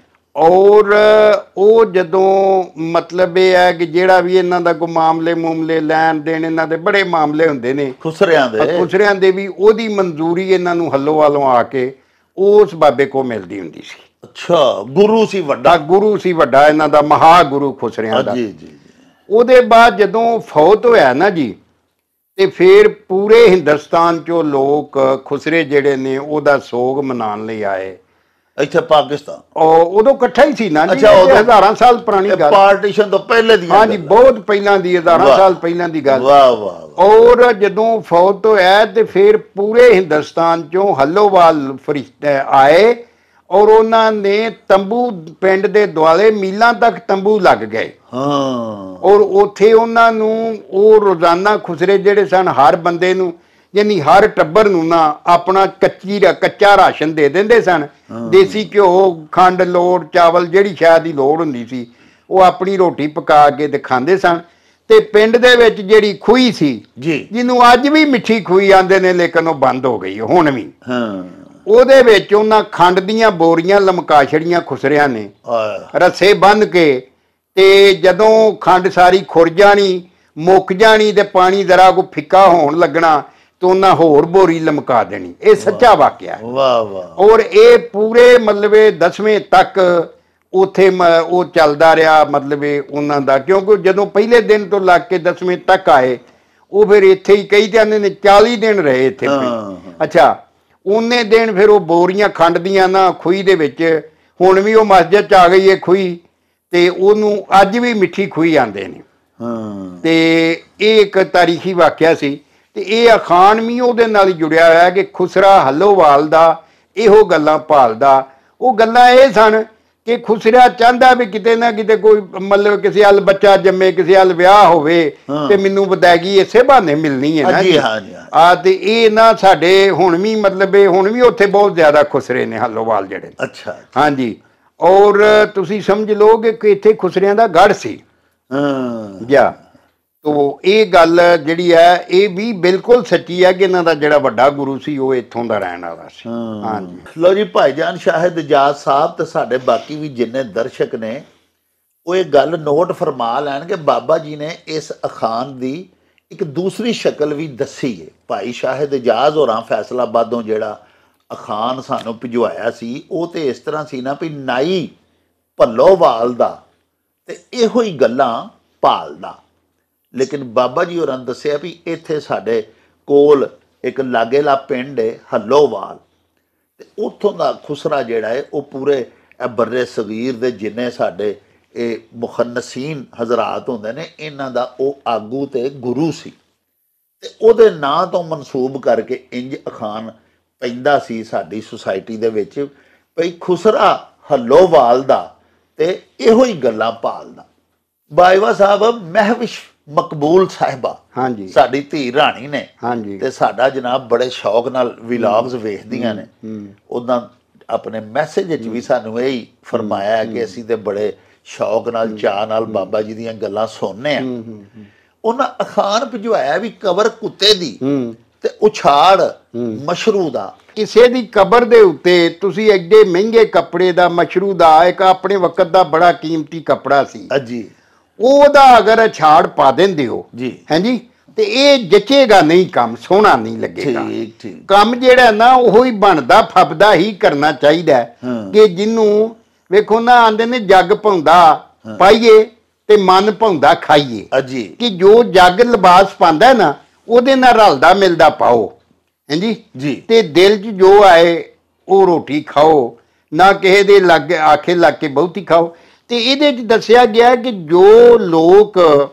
ਔਰ ਉਹ ਜਦੋਂ ਮਤਲਬ ਇਹ ਹੈ ਕਿ ਜਿਹੜਾ ਵੀ ਇਹਨਾਂ ਦਾ ਕੋਈ ਮਾਮਲੇ ਮੂਮਲੇ ਲੈਣ ਦੇਣ, ਇਹਨਾਂ ਦੇ ਬੜੇ ਮਾਮਲੇ ਹੁੰਦੇ ਨੇ ਖੁਸਰਿਆਂ ਦੇ ਖੁਸਰਿਆਂ ਦੇ ਵੀ, ਉਹਦੀ ਮਨਜ਼ੂਰੀ ਇਹਨਾਂ ਨੂੰ ਹੱਲੋਵਾਲੋਂ ਆ ਕੇ ਉਸ ਬਾਬੇ ਕੋਲ ਮਿਲਦੀ ਹੁੰਦੀ ਸੀ। ਅੱਛਾ, ਗੁਰੂ ਸੀ ਵੱਡਾ, ਗੁਰੂ ਸੀ ਵੱਡਾ ਇਹਨਾਂ ਦਾ, ਮਹਾ ਗੁਰੂ ਖੁਸਰਿਆਂ ਦਾ। ਜੀ ਜੀ। ਉਹਦੇ ਬਾਅਦ ਜਦੋਂ ਫੌਤ ਹੋਇਆ ਨਾ ਜੀ, ਤੇ ਫਿਰ ਪੂਰੇ ਹਿੰਦੁਸਤਾਨ 'ਚੋਂ ਲੋਕ ਖੁਸਰੇ ਜਿਹੜੇ ਨੇ ਉਹਦਾ ਸੋਗ ਮਨਾਉਣ ਲਈ ਆਏ ਇੱਥੇ ਪਾਕਿਸਤਾਨ। ਉਹ ਉਦੋਂ ਇਕੱਠਾ ਹੀ ਸੀ ਨਾ ਜੀ, ਹਜ਼ਾਰਾਂ ਸਾਲ ਪੁਰਾਣੀ ਗੱਲ, ਪਾਰਟੀਸ਼ਨ ਤੋਂ ਪਹਿਲੇ ਦੀ। ਹਾਂਜੀ, ਬਹੁਤ ਪਹਿਲਾਂ ਦੀ, ਹਜ਼ਾਰਾਂ ਸਾਲ ਪਹਿਲਾਂ ਦੀ ਗੱਲ। ਵਾਹ ਵਾਹ। ਔਰ ਜਦੋਂ ਫੌਤ ਹੋਇਆ ਤੇ ਫਿਰ ਪੂਰੇ ਹਿੰਦੁਸਤਾਨ 'ਚੋਂ ਹੱਲੋਵਾਲ ਫਰਿਸ਼ਤੇ ਆਏ ਔਰ ਉਹਨਾਂ ਨੇ ਤੰਬੂ ਪਿੰਡ ਦੇ ਦੁਆਲੇ ਮੀਲਾਂ ਤੱਕ ਤੰਬੂ ਲੱਗ ਗਏ। ਹਾਂ। ਔਰ ਉੱਥੇ ਉਹਨਾਂ ਨੂੰ ਉਹ ਰੋਜ਼ਾਨਾ ਖੁਸਰੇ ਜਿਹੜੇ ਸਨ ਹਰ ਬੰਦੇ ਨੂੰ, ਯਾਨੀ ਹਰ ਟੱਬਰ ਨੂੰ ਨਾ ਆਪਣਾ ਕੱਚੀ ਕੱਚਾ ਰਾਸ਼ਨ ਦੇ ਦਿੰਦੇ ਸਨ। ਦੇਸੀ ਘਿਓ, ਖੰਡ, ਲੋੜ, ਚਾਵਲ, ਜਿਹੜੀ ਸ਼ਾਇਦ ਦੀ ਲੋੜ ਹੁੰਦੀ ਸੀ ਉਹ ਆਪਣੀ ਰੋਟੀ ਪਕਾ ਕੇ ਤੇ ਖਾਂਦੇ ਸਨ। ਤੇ ਪਿੰਡ ਦੇ ਵਿੱਚ ਜਿਹੜੀ ਖੂਹੀ ਸੀ ਜੀ, ਜਿਹਨੂੰ ਅੱਜ ਵੀ ਮਿੱਠੀ ਖੂਹੀ ਆਂਦੇ ਨੇ, ਲੇਕਿਨ ਉਹ ਬੰਦ ਹੋ ਗਈ ਹੁਣ ਵੀ। ਹਾਂ। ਉਹਦੇ ਵਿੱਚ ਉਹਨਾਂ ਖੰਡ ਦੀਆਂ ਬੋਰੀਆਂ ਲਮਕਾ ਛੜੀਆਂ ਖੁਸਰਿਆਂ ਨੇ, ਰੱਸੇ ਬੰਨ੍ਹ ਕੇ, ਤੇ ਜਦੋਂ ਖੰਡ ਸਾਰੀ ਖੁਰ ਜਾਣੀ, ਮੁੱਕ ਜਾਣੀ ਤੇ ਪਾਣੀ ਜ਼ਰਾ ਕੋ ਫਿੱਕਾ ਹੋਣ ਲੱਗਣਾ ਤੇ ਉਹਨਾਂ ਹੋਰ ਬੋਰੀ ਲਮਕਾ ਦੇਣੀ। ਇਹ ਸੱਚਾ ਵਾਕਿਆ। ਵਾਹ ਵਾਹ। ਔਰ ਇਹ ਪੂਰੇ ਮਤਲਬ ਦਸਵੇਂ ਤੱਕ ਉੱਥੇ ਉਹ ਚੱਲਦਾ ਰਿਹਾ, ਮਤਲਬ ਉਹਨਾਂ ਦਾ, ਕਿਉਂਕਿ ਜਦੋਂ ਪਹਿਲੇ ਦਿਨ ਤੋਂ ਲੱਗ ਕੇ ਦਸਵੇਂ ਤੱਕ ਆਏ ਉਹ ਫਿਰ ਇੱਥੇ ਹੀ, ਕਈ ਜਾਂਦੇ ਨੇ ਚਾਲੀ ਦਿਨ ਰਹੇ ਇੱਥੇ। ਅੱਛਾ, ਉਹਨੇ ਦਿਨ ਫਿਰ ਉਹ ਬੋਰੀਆਂ ਖੰਡ ਦੀਆਂ ਨਾ ਖੂਹੀ ਦੇ ਵਿੱਚ, ਹੁਣ ਵੀ ਉਹ ਮਸਜਿਦ 'ਚ ਆ ਗਈ ਹੈ ਖੂਹੀ, ਤੇ ਉਹਨੂੰ ਅੱਜ ਵੀ ਮਿੱਠੀ ਖੂਹੀ ਆਂਦੇ ਨੇ। ਤੇ ਇਹ ਇੱਕ ਤਾਰੀਖੀ ਵਾਕਿਆ ਸੀ ਤੇ ਇਹ ਅਖਾਣ ਵੀ ਉਹਦੇ ਨਾਲ ਹੀ ਜੁੜਿਆ ਹੋਇਆ ਕਿ ਖੁਸਰਾ ਹੱਲੋਵਾਲ ਦਾ ਇਹੋ ਗੱਲਾਂ ਭਾਲਦਾ। ਉਹ ਗੱਲਾਂ ਇਹ ਸਨ ਕਿ ਖੁਸਰਾ ਚਾਹੁੰਦਾ ਵੀ ਕਿਤੇ ਨਾ ਕਿਤੇ ਕੋਈ ਮਤਲਬ ਕਿਸੇ ਵੱਲ ਬੱਚਾ ਜੰਮੇ, ਕਿਸੇ ਵੱਲ ਵਿਆਹ ਹੋਵੇ ਤੇ ਮੈਨੂੰ ਵਿਦਾਇਗੀ ਇਸੇ ਬਹਾਨੇ ਮਿਲਣੀ ਹੈ ਨਾ ਜੀ। ਆ ਤੇ ਇਹ ਨਾ ਸਾਡੇ ਹੁਣ ਵੀ ਮਤਲਬ ਹੁਣ ਵੀ ਉੱਥੇ ਬਹੁਤ ਜ਼ਿਆਦਾ ਖੁਸਰੇ ਨੇ ਹੱਲੋਵਾਲ ਜਿਹੜੇ। ਅੱਛਾ, ਹਾਂਜੀ। ਔਰ ਤੁਸੀਂ ਸਮਝ ਲਓਗੇ ਕਿ ਇੱਥੇ ਖੁਸਰਿਆਂ ਦਾ ਗੜ੍ਹ ਸੀ। ਹਾਂ ਜਾ, ਤੋ ਇਹ ਗੱਲ ਜਿਹੜੀ ਹੈ ਇਹ ਵੀ ਬਿਲਕੁਲ ਸੱਚੀ ਹੈ ਕਿ ਇਹਨਾਂ ਦਾ ਜਿਹੜਾ ਵੱਡਾ ਗੁਰੂ ਸੀ ਉਹ ਇੱਥੋਂ ਦਾ ਰਹਿਣ ਵਾਲਾ ਸੀ। ਹਾਂਜੀ। ਲਓ ਜੀ, ਭਾਈਜਾਨ ਸ਼ਾਹਿਦ ਇਜਾਜ਼ ਸਾਹਿਬ ਤੇ ਸਾਡੇ ਬਾਕੀ ਵੀ ਜਿੰਨੇ ਦਰਸ਼ਕ ਨੇ ਉਹ ਇਹ ਗੱਲ ਨੋਟ ਫਰਮਾ ਲੈਣ ਕਿ ਬਾਬਾ ਜੀ ਨੇ ਇਸ ਅਖਾਣ ਦੀ ਇੱਕ ਦੂਸਰੀ ਸ਼ਕਲ ਵੀ ਦੱਸੀ ਹੈ। ਭਾਈ ਸ਼ਾਹਿਦ ਇਜਾਜ਼ ਹੋਰਾਂ ਫੈਸਲਾਬਾਦੋਂ ਜਿਹੜਾ ਅਖਾਣ ਸਾਨੂੰ ਭਿਜਵਾਇਆ ਸੀ ਉਹ ਤੇ ਇਸ ਤਰ੍ਹਾਂ ਸੀ ਨਾ ਵੀ ਨਾਈ ਭੱਲੋਵਾਲ ਦਾ ਤੇ ਇਹੋ ਹੀ ਗੱਲਾਂ ਭਾਲਦਾ। ਲੇਕਿਨ ਬਾਬਾ ਜੀ ਹੋਰਾਂ ਦੱਸਿਆ ਵੀ ਇੱਥੇ ਸਾਡੇ ਕੋਲ ਇੱਕ ਲਾਗੇਲਾ ਪਿੰਡ ਹੈ ਹੱਲੋਵਾਲ, ਤੇ ਉੱਥੋਂ ਦਾ ਖੁਸਰਾ ਜਿਹੜਾ ਹੈ ਉਹ ਪੂਰੇ ਬਰਰੇ ਸਗੀਰ ਦੇ ਜਿੰਨੇ ਸਾਡੇ ਇਹ ਮੁਖੰਨਸੀਨ ਹਜ਼ਰਾਤ ਹੁੰਦੇ ਨੇ ਇਹਨਾਂ ਦਾ ਉਹ ਆਗੂ ਤੇ ਗੁਰੂ ਸੀ, ਤੇ ਉਹਦੇ ਨਾਂ ਤੋਂ ਮਨਸੂਬ ਕਰਕੇ ਇੰਜ ਅਖਾਣ ਪੈਂਦਾ ਸੀ ਸਾਡੀ ਸੁਸਾਇਟੀ ਦੇ ਵਿੱਚ ਭਈ ਖੁਸਰਾ ਹੱਲੋਵਾਲ ਦਾ ਤੇ ਇਹੋ ਹੀ ਗੱਲਾਂ ਭਾਲਦਾ। ਬਾਈਵਾ ਸਾਹਿਬ ਮਹਿਵਿਸ਼ ਮਕਬੂਲ ਸਾਹਿਬਾ, ਹਾਂਜੀ, ਸਾਡੀ ਧੀ ਰਾਣੀ ਨੇ, ਹਾਂਜੀ, ਤੇ ਸਾਡਾ ਜਨਾਬ ਬੜੇ ਸ਼ੌਕ ਨਾਲ ਵਿਲਾਗਸ ਵੇਖਦੀਆਂ ਨੇ। ਉੱਦਾਂ ਆਪਣੇ ਮੈਸੇਜ ਵਿੱਚ ਵੀ ਸਾਨੂੰ ਇਹੀ ਫਰਮਾਇਆ ਕਿ ਅਸੀਂ ਤੇ ਬੜੇ ਸ਼ੌਕ ਨਾਲ ਚਾਅ ਨਾਲ ਬਾਬਾ ਜੀ ਦੀਆਂ ਗੱਲਾਂ ਸੁਣਨੇ ਆ। ਉਹਨਾਂ ਅਖਾਣ ਭਿਜਵਾਇਆ ਵੀ ਕਬਰ ਕੁੱਤੇ ਦੀ ਤੇ ਉਛਾੜ ਮਸ਼ਰੂ ਦਾ। ਕਿਸੇ ਦੀ ਕਬਰ ਦੇ ਉੱਤੇ ਤੁਸੀਂ ਐਡੇ ਮਹਿੰਗੇ ਕੱਪੜੇ ਦਾ, ਮਸ਼ਰੂ ਦਾ, ਇੱਕ ਆਪਣੇ ਵਕਤ ਦਾ ਬੜਾ ਕੀਮਤੀ ਕੱਪੜਾ ਸੀ ਜੀ, ਉਹਦਾ ਅਗਰ ਛਾੜ ਪਾ ਦਿੰਦੇ ਹੋ ਜੀ, ਹਾਂਜੀ, ਤੇ ਇਹ ਜਚੇਗਾ ਨਹੀਂ, ਕੰਮ ਸੋਹਣਾ ਨਹੀਂ ਲੱਗੇਗਾ। ਠੀਕ ਠੀਕ ਕੰਮ ਜਿਹੜਾ ਨਾ ਉਹ ਹੀ ਬਣਦਾ ਫੱਬਦਾ ਹੀ ਕਰਨਾ ਚਾਹੀਦਾ ਕਿ ਜਿਹਨੂੰ ਵੇਖੋ ਨਾ ਆਂਦੇ ਨੇ ਜੱਗ ਪਾਉਂਦਾ ਪਾਈਏ ਤੇ ਮਨ ਭਾਉਂਦਾ ਖਾਈਏ। ਅਜੀ ਕਿ ਜੋ ਜੱਗ ਲਿਬਾਸ ਪਾਉਂਦਾ ਨਾ ਉਹਦੇ ਨਾਲ ਰਲਦਾ ਮਿਲਦਾ ਪਾਓ, ਹਾਂਜੀ ਜੀ। ਤੇ ਦਿਲ 'ਚ ਜੋ ਆਏ ਉਹ ਰੋਟੀ ਖਾਓ, ਨਾ ਕਿਸੇ ਦੇ ਲੱਗ ਆਖੇ ਲੱਗ ਕੇ ਬਹੁਤੀ ਖਾਓ। ਤੇ ਇਹਦੇ 'ਚ ਦੱਸਿਆ ਗਿਆ ਕਿ ਜੋ ਲੋਕ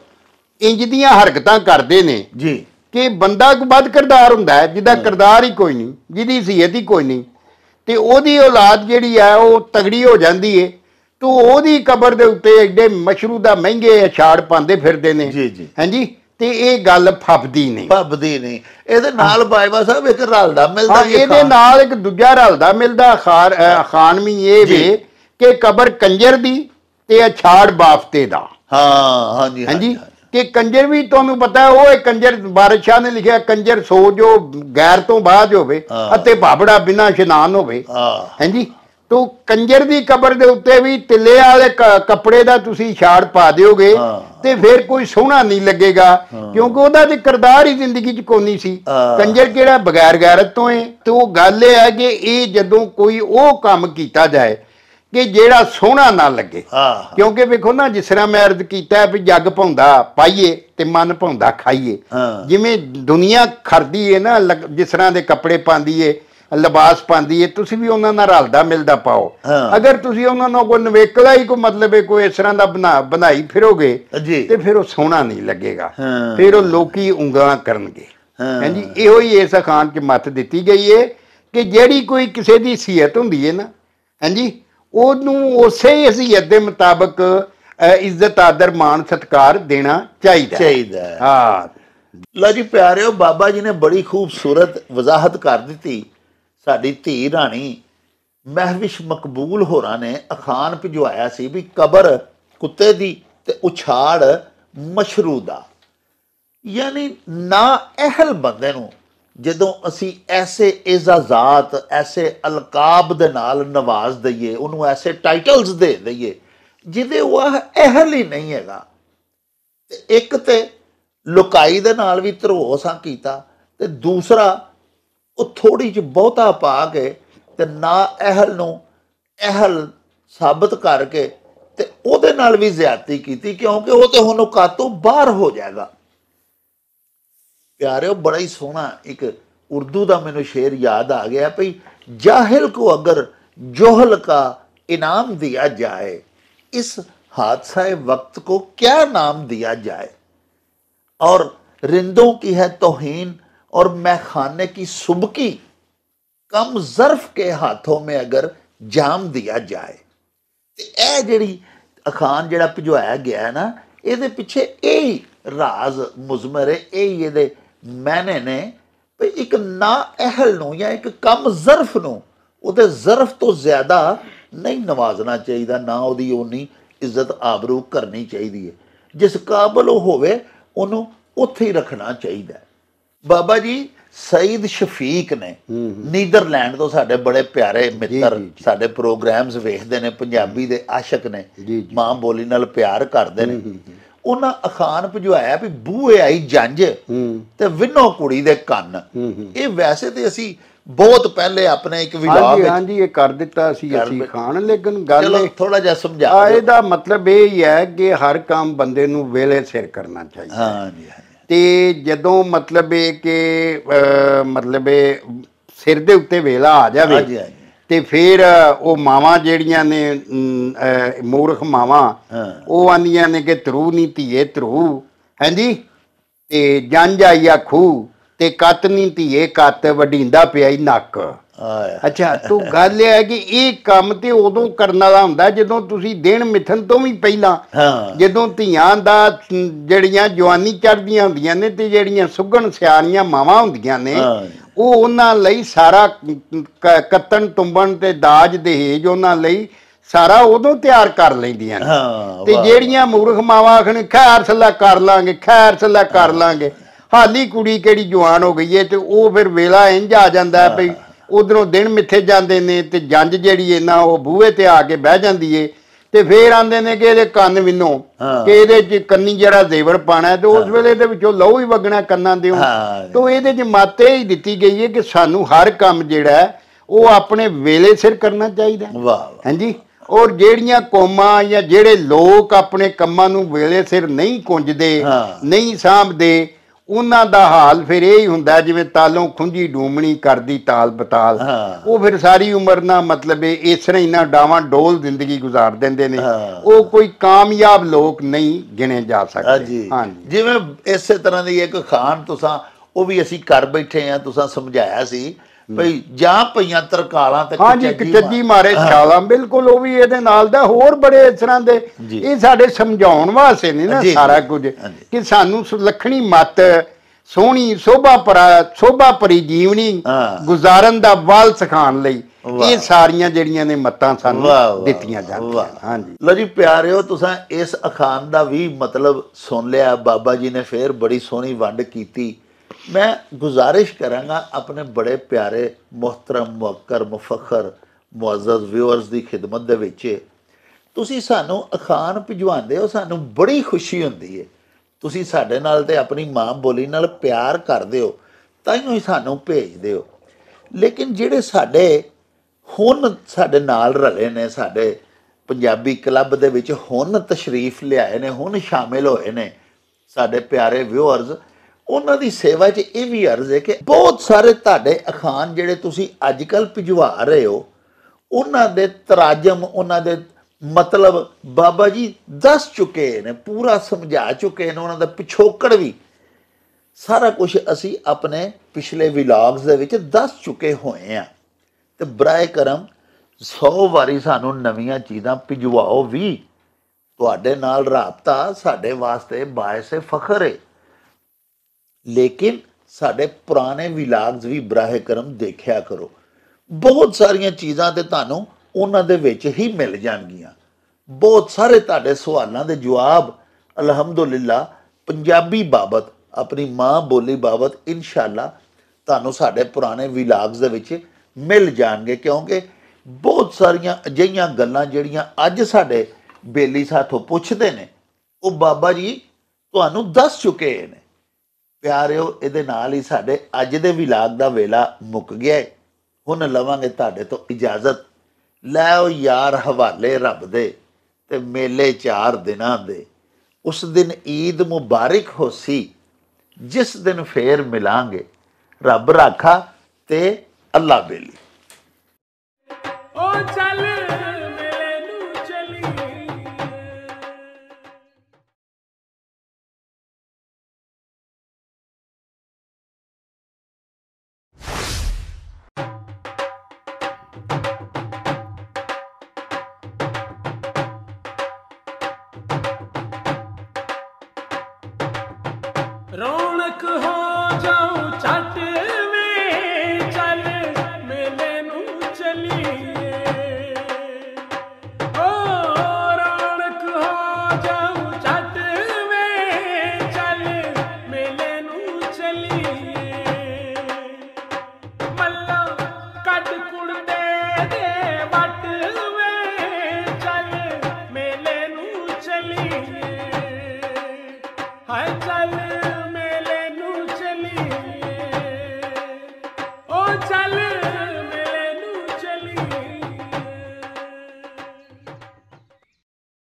ਇੰਜ ਦੀਆਂ ਹਰਕਤਾਂ ਕਰਦੇ ਨੇ ਜੀ ਕਿ ਬੰਦਾ ਕੋ ਵੱਧ ਕਿਰਦਾਰ ਹੁੰਦਾ ਹੈ, ਜਿਹਦਾ ਕਿਰਦਾਰ ਹੀ ਕੋਈ ਨਹੀਂ, ਜਿਹਦੀ ਸੀਅਤ ਹੀ ਕੋਈ ਨਹੀਂ, ਤੇ ਉਹਦੀ ਔਲਾਦ ਜਿਹੜੀ ਹੈ ਉਹ ਤਗੜੀ ਹੋ ਜਾਂਦੀ ਏ। ਤੋ ਉਹਦੀ ਕਬਰ ਦੇ ਉੱਤੇ ਐਡੇ ਮਸ਼ਰੂ ਦਾ ਮਹਿੰਗੇ ਅਛਾੜ ਪਾਉਂਦੇ ਫਿਰਦੇ ਨੇ, ਜੀ ਜੀ ਹਾਂਜੀ। ਤੇ ਇਹ ਗੱਲ ਫੱਬਦੀ ਨਹੀਂ, ਫੱਬਦੀ ਨਹੀਂ। ਇਹਦੇ ਨਾਲ ਬਾਈਬਾ ਸਾਹਿਬ ਇੱਕ ਰਲਦਾ ਮਿਲਦਾ, ਇਹਦੇ ਨਾਲ ਇੱਕ ਦੂਜਾ ਰਲਦਾ ਮਿਲਦਾ ਖਾਰ ਖਾਨਵੀ ਇਹ ਵੇ ਕਿ ਕਬਰ ਕੰਜਰ ਦੀ ਤੇ ਅਛਾੜ ਬਾਫਤੇ ਦਾ। ਹਾਂ ਹਾਂਜੀ ਹਾਂਜੀ ਕਿ ਕੰਜਰ ਵੀ ਤੁਹਾਨੂੰ ਪਤਾ ਉਹ ਇਹ ਕੰਜਰ ਬਾਦਸ਼ਾਹ ਨੇ ਲਿਖਿਆ ਕੰਜਰ ਸੋ ਜੋ ਗੈਰ ਤੋਂ ਬਾਅਦ ਹੋਵੇ ਅਤੇ ਭਾਬੜਾ ਬਿਨਾਂ ਇਸ਼ਨਾਨ ਹੋਵੇ, ਹਾਂਜੀ। ਤੋ ਕੰਜਰ ਦੀ ਕਬਰ ਦੇ ਉੱਤੇ ਵੀ ਤਿੱਲੇ ਵਾਲੇ ਕੱਪੜੇ ਦਾ ਤੁਸੀਂ ਛਾੜ ਪਾ ਦਿਓਗੇ ਤੇ ਫਿਰ ਕੋਈ ਸੋਹਣਾ ਨਹੀਂ ਲੱਗੇਗਾ, ਕਿਉਂਕਿ ਉਹਦਾ ਤੇ ਕਿਰਦਾਰ ਹੀ ਜ਼ਿੰਦਗੀ 'ਚ ਕੋਨੀ ਸੀ। ਕੰਜਰ ਕਿਹੜਾ ਬਗੈਰ ਗੈਰਤ ਤੋਂ ਹੈ। ਤੇ ਉਹ ਗੱਲ ਇਹ ਹੈ ਕਿ ਇਹ ਜਦੋਂ ਕੋਈ ਉਹ ਕੰਮ ਕੀਤਾ ਜਾਏ ਕਿ ਜਿਹੜਾ ਸੋਹਣਾ ਨਾ ਲੱਗੇ, ਕਿਉਂਕਿ ਵੇਖੋ ਨਾ ਜਿਸ ਤਰ੍ਹਾਂ ਮੈਂ ਅਰਜ਼ ਕੀਤਾ ਵੀ ਜੱਗ ਪਾਉਂਦਾ ਪਾਈਏ ਤੇ ਮਨ ਪਾਉਂਦਾ ਖਾਈਏ। ਜਿਵੇਂ ਦੁਨੀਆ ਖਰਦੀ ਹੈ ਨਾ, ਜਿਸ ਤਰ੍ਹਾਂ ਦੇ ਕੱਪੜੇ ਪਾਉਂਦੀ ਏ, ਲਿਬਾਸ ਪਾਉਂਦੀ ਏ, ਤੁਸੀਂ ਵੀ ਉਹਨਾਂ ਨਾਲ ਰਲਦਾ ਮਿਲਦਾ ਪਾਓ। ਅਗਰ ਤੁਸੀਂ ਉਹਨਾਂ ਨੂੰ ਕੋਈ ਨਵੇਕਲਾ ਹੀ ਕੋਈ ਮਤਲਬ ਹੈ ਕੋਈ ਇਸ ਤਰ੍ਹਾਂ ਦਾ ਬਣਾ ਬਣਾਈ ਫਿਰੋਗੇ ਤੇ ਫਿਰ ਉਹ ਸੋਹਣਾ ਨਹੀਂ ਲੱਗੇਗਾ, ਫਿਰ ਉਹ ਲੋਕੀ ਉਂਗਲਾਂ ਕਰਨਗੇ, ਹਾਂਜੀ। ਇਹੋ ਹੀ ਇਸ ਅਖਾਣ 'ਚ ਮੱਤ ਦਿੱਤੀ ਗਈ ਹੈ ਕਿ ਜਿਹੜੀ ਕੋਈ ਕਿਸੇ ਦੀ ਸੀਅਤ ਹੁੰਦੀ ਹੈ ਨਾ, ਹਾਂਜੀ, ਉਹਨੂੰ ਉਸੇ ਹਸੀਅਤ ਦੇ ਮੁਤਾਬਕ ਇੱਜ਼ਤ ਆਦਰ ਮਾਣ ਸਤਿਕਾਰ ਦੇਣਾ ਚਾਹੀਦਾ ਚਾਹੀਦਾ ਹਾਂ। ਲਓ ਜੀ ਪਿਆਰਿਓ, ਬਾਬਾ ਜੀ ਨੇ ਬੜੀ ਖੂਬਸੂਰਤ ਵਜ਼ਾਹਤ ਕਰ ਦਿੱਤੀ। ਸਾਡੀ ਧੀ ਰਾਣੀ ਮਹਿਵਿਸ਼ ਮਕਬੂਲ ਹੋਰਾਂ ਨੇ ਅਖਾਣ ਭਿਜਵਾਇਆ ਸੀ ਵੀ ਕਬਰ ਕੁੱਤੇ ਦੀ ਤੇ ਉਛਾੜ ਮਸ਼ਰੂ ਦਾ। ਯਾਨੀ ਨਾ ਅਹਿਲ ਬੰਦੇ ਨੂੰ ਜਦੋਂ ਅਸੀਂ ਐਸੇ ਇਜ਼ਾਜ਼ਾਤ ਐਸੇ ਅਲਕਾਬ ਦੇ ਨਾਲ ਨਵਾਜ਼ ਦਈਏ, ਉਹਨੂੰ ਐਸੇ ਟਾਈਟਲਸ ਦੇ ਦਈਏ ਜਿਹਦੇ ਉਹ ਅਹਿਲ ਹੀ ਨਹੀਂ ਹੈਗਾ, ਤੇ ਇੱਕ ਤੇ ਲੁਕਾਈ ਦੇ ਨਾਲ ਵੀ ਧਰੋਸਾਂ ਕੀਤਾ, ਤੇ ਦੂਸਰਾ ਉਹ ਥੋੜ੍ਹੀ ਜਿਹੀ ਬਹੁਤਾ ਪਾ ਕੇ ਤੇ ਨਾ ਅਹਿਲ ਨੂੰ ਅਹਿਲ ਸਾਬਤ ਕਰਕੇ ਤੇ ਉਹਦੇ ਨਾਲ ਵੀ ਜ਼ਿਆਦਤੀ ਕੀਤੀ, ਕਿਉਂਕਿ ਉਹ ਤੇ ਹੁਣ ਔਕਾਤ ਤੋਂ ਬਾਹਰ ਹੋ ਜਾਏਗਾ। ਪਿਆਰਿਓ, ਬੜਾ ਹੀ ਸੋਹਣਾ ਇੱਕ ਉਰਦੂ ਦਾ ਮੈਨੂੰ ਸ਼ੇਰ ਯਾਦ ਆ ਗਿਆ ਭਈ, जाहिल को अगर जोहल का इनाम दिया जाए, इस हादसा वक्त को क्या नाम दिया जाए। और रिंदों की है तौहीन और मैखाने की सुबकी, कम ज़र्फ के हाथों में अगर जाम दिया जाए। ਇਹ ਜਿਹੜੀ ਅਖਾਣ ਜਿਹੜਾ ਭਿਜਵਾਇਆ ਗਿਆ ਨਾ, ਇਹਦੇ ਪਿੱਛੇ ਇਹ ਹੀ ਰਾਜ਼ ਮੁਜ਼ਮਰ ਹੈ, ਇਹ ਹੀ ਇਹਦੇ ਮੈਨੇ ਨੇ ਵੀ ਇੱਕ ਨਾ ਅਹਿਲ ਨੂੰ ਜਾਂ ਇੱਕ ਕਮ ਜ਼ਰਫ ਨੂੰ ਉਹਦੇ ਜ਼ਰਫ ਤੋਂ ਜ਼ਿਆਦਾ ਨਹੀਂ ਨਵਾਜ਼ਣਾ ਚਾਹੀਦਾ, ਨਾ ਉਹਦੀ ਉਨੀ ਇੱਜ਼ਤ ਆਬਰੂ ਕਰਨੀ ਚਾਹੀਦੀ ਹੈ। ਜਿਸ ਕਾਬਲ ਉਹ ਹੋਵੇ ਉਹਨੂੰ ਉੱਥੇ ਹੀ ਰੱਖਣਾ ਚਾਹੀਦਾ। ਬਾਬਾ ਜੀ ਸਈਦ ਸ਼ਫੀਕ ਨੇ ਨੀਦਰਲੈਂਡ ਤੋਂ, ਸਾਡੇ ਬੜੇ ਪਿਆਰੇ ਮਿੱਤਰ, ਸਾਡੇ ਪ੍ਰੋਗਰਾਮਸ ਵੇਖਦੇ ਨੇ, ਪੰਜਾਬੀ ਦੇ ਆਸ਼ਕ ਨੇ, ਮਾਂ ਬੋਲੀ ਨਾਲ ਪਿਆਰ ਕਰਦੇ ਨੇ। ਉਹਨਾਂ ਅਖਾਣ ਭਿਜਵਾਇਆ ਵੀ ਬੂਹੇ ਆਈ ਜੰਝ ਤੇ ਵਿਨੋ ਕੁੜੀ ਦੇ ਕੰਨ। ਇਹ ਵੈਸੇ ਤੇ ਅਸੀਂ ਬਹੁਤ ਪਹਿਲੇ ਆਪਣੇ ਇੱਕ ਵਿਲਾਗ ਵਿੱਚ ਹਾਂਜੀ ਇਹ ਕਰ ਦਿੱਤਾ ਸੀ ਅਸੀਂ ਖਾਨ, ਲੇਕਿਨ ਗੱਲ ਥੋੜਾ ਜਿਹਾ ਸਮਝਾ। ਇਹਦਾ ਮਤਲਬ ਇਹ ਹੀ ਹੈ ਕਿ ਹਰ ਕੰਮ ਬੰਦੇ ਨੂੰ ਵੇਲੇ ਸਿਰ ਕਰਨਾ ਚਾਹੀਦਾ। ਹਾਂਜੀ। ਤੇ ਜਦੋਂ ਮਤਲਬ ਇਹ ਕਿ ਮਤਲਬ ਇਹ ਸਿਰ ਦੇ ਉੱਤੇ ਵੇਲਾ ਆ ਜਾਵੇ ਤੇ ਫਿਰ ਉਹ ਮਾਵਾਂ ਜਿਹੜੀਆਂ ਨੇ ਮੂਰਖ ਮਾਵਾਂ, ਉਹ ਆਂਦੀਆਂ ਨੇ ਕਿ ਧਰੂ ਨਹੀਂ ਧੀਏ ਧਰੂ, ਹਾਂਜੀ, ਤੇ ਜੰਝ ਆਈ ਆ ਖੂਹ ਤੇ ਕੱਤ ਨਹੀਂ ਧੀਏ ਕੱਤ, ਵਢੀਂਦਾ ਪਿਆ ਹੀ ਨੱਕ। ਅੱਛਾ, ਤੋ ਗੱਲ ਇਹ ਹੈ ਕਿ ਇਹ ਕੰਮ ਤੇ ਉਦੋਂ ਕਰਨ ਵਾਲਾ ਹੁੰਦਾ ਜਦੋਂ ਤੁਸੀਂ ਦਿਨ ਮਿਥਨ ਤੋਂ ਵੀ ਪਹਿਲਾਂ, ਜਦੋਂ ਧੀਆਂ ਦਾ ਜਿਹੜੀਆਂ ਜਵਾਨੀ ਚੜ੍ਹਦੀਆਂ ਹੁੰਦੀਆਂ ਨੇ ਤੇ ਜਿਹੜੀਆਂ ਸੁੱਘਣ ਸਿਆਣੀਆਂ ਮਾਵਾਂ ਹੁੰਦੀਆਂ ਨੇ, ਉਹ ਉਹਨਾਂ ਲਈ ਸਾਰਾ ਕੱਤਣ ਤੁੰਬਣ ਤੇ ਦਾਜ ਦਹੇਜ ਉਹਨਾਂ ਲਈ ਸਾਰਾ ਉਦੋਂ ਤਿਆਰ ਕਰ ਲੈਂਦੀਆਂ ਨੇ। ਤੇ ਜਿਹੜੀਆਂ ਮੂਰਖ ਮਾਵਾਂ ਆਖਣ ਖੈਰ ਸੱਲਾ ਕਰ ਲਾਂਗੇ, ਖੈਰ ਸੱਲਾ ਕਰ ਲਾਂਗੇ, ਹਾਲੀ ਕੁੜੀ ਕਿਹੜੀ ਜਵਾਨ ਹੋ ਗਈ ਹੈ, ਤੇ ਉਹ ਫਿਰ ਵੇਲਾ ਇੰਝ ਆ ਜਾਂਦਾ ਭਈ ਉਧਰੋਂ ਦਿਨ ਮਿੱਥੇ ਜਾਂਦੇ ਨੇ ਤੇ ਜੰਝ ਜਿਹੜੀ ਹੈ ਨਾ ਉਹ ਬੂਹੇ ਤੇ ਆ ਕੇ ਬਹਿ ਜਾਂਦੀ ਏ। ਤੇ ਫੇਰ ਆਂਦੇ ਨੇ ਕਿ ਇਹਦੇ ਕੰਨ ਵਿਨੋ ਕਿ ਇਹਦੇ ਚ ਕੰਨੀ ਜਿਹੜਾ ਜ਼ੇਵਰ ਪਾਣਾ ਤੇ ਉਸ ਵੇਲੇ ਦੇ ਵਿੱਚੋਂ ਲਹੂ ਹੀ ਵਗਣਾ ਕੰਨਾਂ ਦੇ ਤੋਂ ਇਹਦੇ ਚ ਮੱਤ ਇਹ ਹੀ ਦਿੱਤੀ ਗਈ ਹੈ ਕਿ ਸਾਨੂੰ ਹਰ ਕੰਮ ਜਿਹੜਾ ਉਹ ਆਪਣੇ ਵੇਲੇ ਸਿਰ ਕਰਨਾ ਚਾਹੀਦਾ। ਹਾਂਜੀ। ਔਰ ਜਿਹੜੀਆਂ ਕੌਮਾਂ ਜਾਂ ਜਿਹੜੇ ਲੋਕ ਆਪਣੇ ਕੰਮਾਂ ਨੂੰ ਵੇਲੇ ਸਿਰ ਨਹੀਂ ਕੁੰਝਦੇ ਨਹੀਂ ਸਾਂਭਦੇ ਉਹਨਾਂ ਦਾ ਹਾਲ ਫਿਰ ਇਹ ਹੀ ਹੁੰਦਾ ਜਿਵੇਂ ਤਾਲੋਂ ਖੁੰਝੀ ਡੂਮਣੀ ਕਰਦੀ ਤਾਲ ਬਤਾਲ। ਉਹ ਫਿਰ ਸਾਰੀ ਉਮਰ ਨਾ ਮਤਲਬ ਇਸ ਤਰ੍ਹਾਂ ਹੀ ਨਾ ਡਾਵਾਂ ਡੋਲ ਜ਼ਿੰਦਗੀ ਗੁਜ਼ਾਰ ਦਿੰਦੇ ਨੇ। ਉਹ ਕੋਈ ਕਾਮਯਾਬ ਲੋਕ ਨਹੀਂ ਗਿਣੇ ਜਾ ਸਕਦੇ। ਹਾਂਜੀ। ਜਿਵੇਂ ਇਸੇ ਤਰ੍ਹਾਂ ਦੀ ਇੱਕ ਖਾਨ ਤੁਸਾਂ ਉਹ ਵੀ ਅਸੀਂ ਘਰ ਬੈਠੇ ਆ ਤੁਸਾਂ ਸਮਝਾਇਆ ਸੀ ਭਈ ਜਾਂ ਪਈਆਂ ਤਰਕਾਲਾਂ ਤੇ ਹਾਂਜੀ ਚੱਜੀ ਮਾਰੇ ਛਾਲਾਂ ਬਿਲਕੁਲ ਉਹ ਵੀ ਇਹਦੇ ਨਾਲ ਦਾ ਹੋਰ ਬੜੇ ਇਸ ਤਰ੍ਹਾਂ ਦੇ ਇਹ ਸਾਡੇ ਸਮਝਾਉਣ ਵਾਸਤੇ ਨਹੀਂ ਨਾ ਸਾਰਾ ਕੁਝ ਕਿ ਸਾਨੂੰ ਸੁਲੱਖਣੀ ਮੱਤ ਸੋਹਣੀ ਸੋਭਾ ਪਰਾ ਸੋਭਾ ਭਰੀ ਜੀਵਨੀ ਗੁਜ਼ਾਰਨ ਦਾ ਵੱਲ ਸਿਖਾਉਣ ਲਈ ਇਹ ਸਾਰੀਆਂ ਜਿਹੜੀਆਂ ਨੇ ਮੱਤਾਂ ਸਾਨੂੰ ਦਿੱਤੀਆਂ ਜਾਂਦੀਆਂ। ਹਾਂਜੀ। ਲੋ ਜੀ ਪਿਆਰਿਓ ਤੁਸਾਂ ਇਸ ਅਖਾਨ ਦਾ ਵੀ ਮਤਲਬ ਸੁਣ ਲਿਆ। ਬਾਬਾ ਜੀ ਨੇ ਫੇਰ ਬੜੀ ਸੋਹਣੀ ਵੰਡ ਕੀਤੀ। मैं गुजारिश करांगा अपने बड़े प्यारे मोहतरम मुअक्कर मुफखर मुअज़्ज़ज़ व्यूअर्स की खिदमत दे विच तुसी सानू अखान भिजवांदे हो सानू बड़ी खुशी हुंदी है। तुसी साडे नाल ते अपनी मां बोली नाल प्यार करदे हो ताइयों ही सानू भेजदे हो। लेकिन जिहड़े साडे हुण साडे नाल रले ने साडे पंजाबी क्लब दे विच हुण तशरीफ लिआए ने हुण शामिल होए ने साडे प्यारे व्यूअर्स ਉਹਨਾਂ ਦੀ ਸੇਵਾ 'ਚ ਇਹ ਵੀ ਅਰਜ਼ ਹੈ ਕਿ ਬਹੁਤ ਸਾਰੇ ਤੁਹਾਡੇ ਅਖਾਨ ਜਿਹੜੇ ਤੁਸੀਂ ਅੱਜ ਕੱਲ੍ਹ ਭਿਜਵਾ ਰਹੇ ਹੋ ਉਹਨਾਂ ਦੇ ਤਰਾਜਮ ਉਹਨਾਂ ਦੇ ਮਤਲਬ ਬਾਬਾ ਜੀ ਦੱਸ ਚੁੱਕੇ ਨੇ ਪੂਰਾ ਸਮਝਾ ਚੁੱਕੇ ਨੇ ਉਹਨਾਂ ਦਾ ਪਿਛੋਕੜ ਵੀ ਸਾਰਾ ਕੁਝ ਅਸੀਂ ਆਪਣੇ ਪਿਛਲੇ ਵਲੌਗਸ ਦੇ ਵਿੱਚ ਦੱਸ ਚੁੱਕੇ ਹੋਏ ਹਾਂ। ਤੇ ਬਰਾਏ ਕਰਮ ਸੌ ਵਾਰੀ ਸਾਨੂੰ ਨਵੀਆਂ ਚੀਜ਼ਾਂ ਭਿਜਵਾਓ ਵੀ। ਤੁਹਾਡੇ ਨਾਲ ਰਾਬਤਾ ਸਾਡੇ ਵਾਸਤੇ ਬਾਇਸੇ ਫਖਰ ਹੈ। लेकिन साढ़े पुराने विलाग्स भी बराहे करम देखा करो। बहुत सारिया चीज़ां ते तुहानूं उन्हां दे विच ही मिल जाणगियां। बहुत सारे तुहाडे सवालों के जवाब अलहमदुलिल्लाह पंजाबी बाबत अपनी माँ बोली बाबत इंशाअल्लाह तुहानूं साढ़े पुराने विलाग्स दे विच मिल जाणगे क्योंकि बहुत सारिया अजिहियां गल्लां जिहड़ियां अज साढ़े बेली साथों पुछदे ने वो बाबा जी तुहानूं दस चुके ने। प्यारिओ इहदे नाल ही साडे अज दे विलाग दा वेला मुक गया है। हुण लवांगे तुहाडे तो इजाजत। लैओ यार हवाले रब दे ते मेले चार दिनां दे उस दिन ईद मुबारक होसी जिस दिन फेर मिलांगे रब राखा ते अल्लाह बेली। ओ चल मेले नू चली रौनक हो जाऊं छट में चल मेले नू चलिए। ओ रौनक हो जाऊं छट में चल मेले नू चलिए। मल्ला cut कुड़ they they what may चल मेले नू चलिए। हाय चल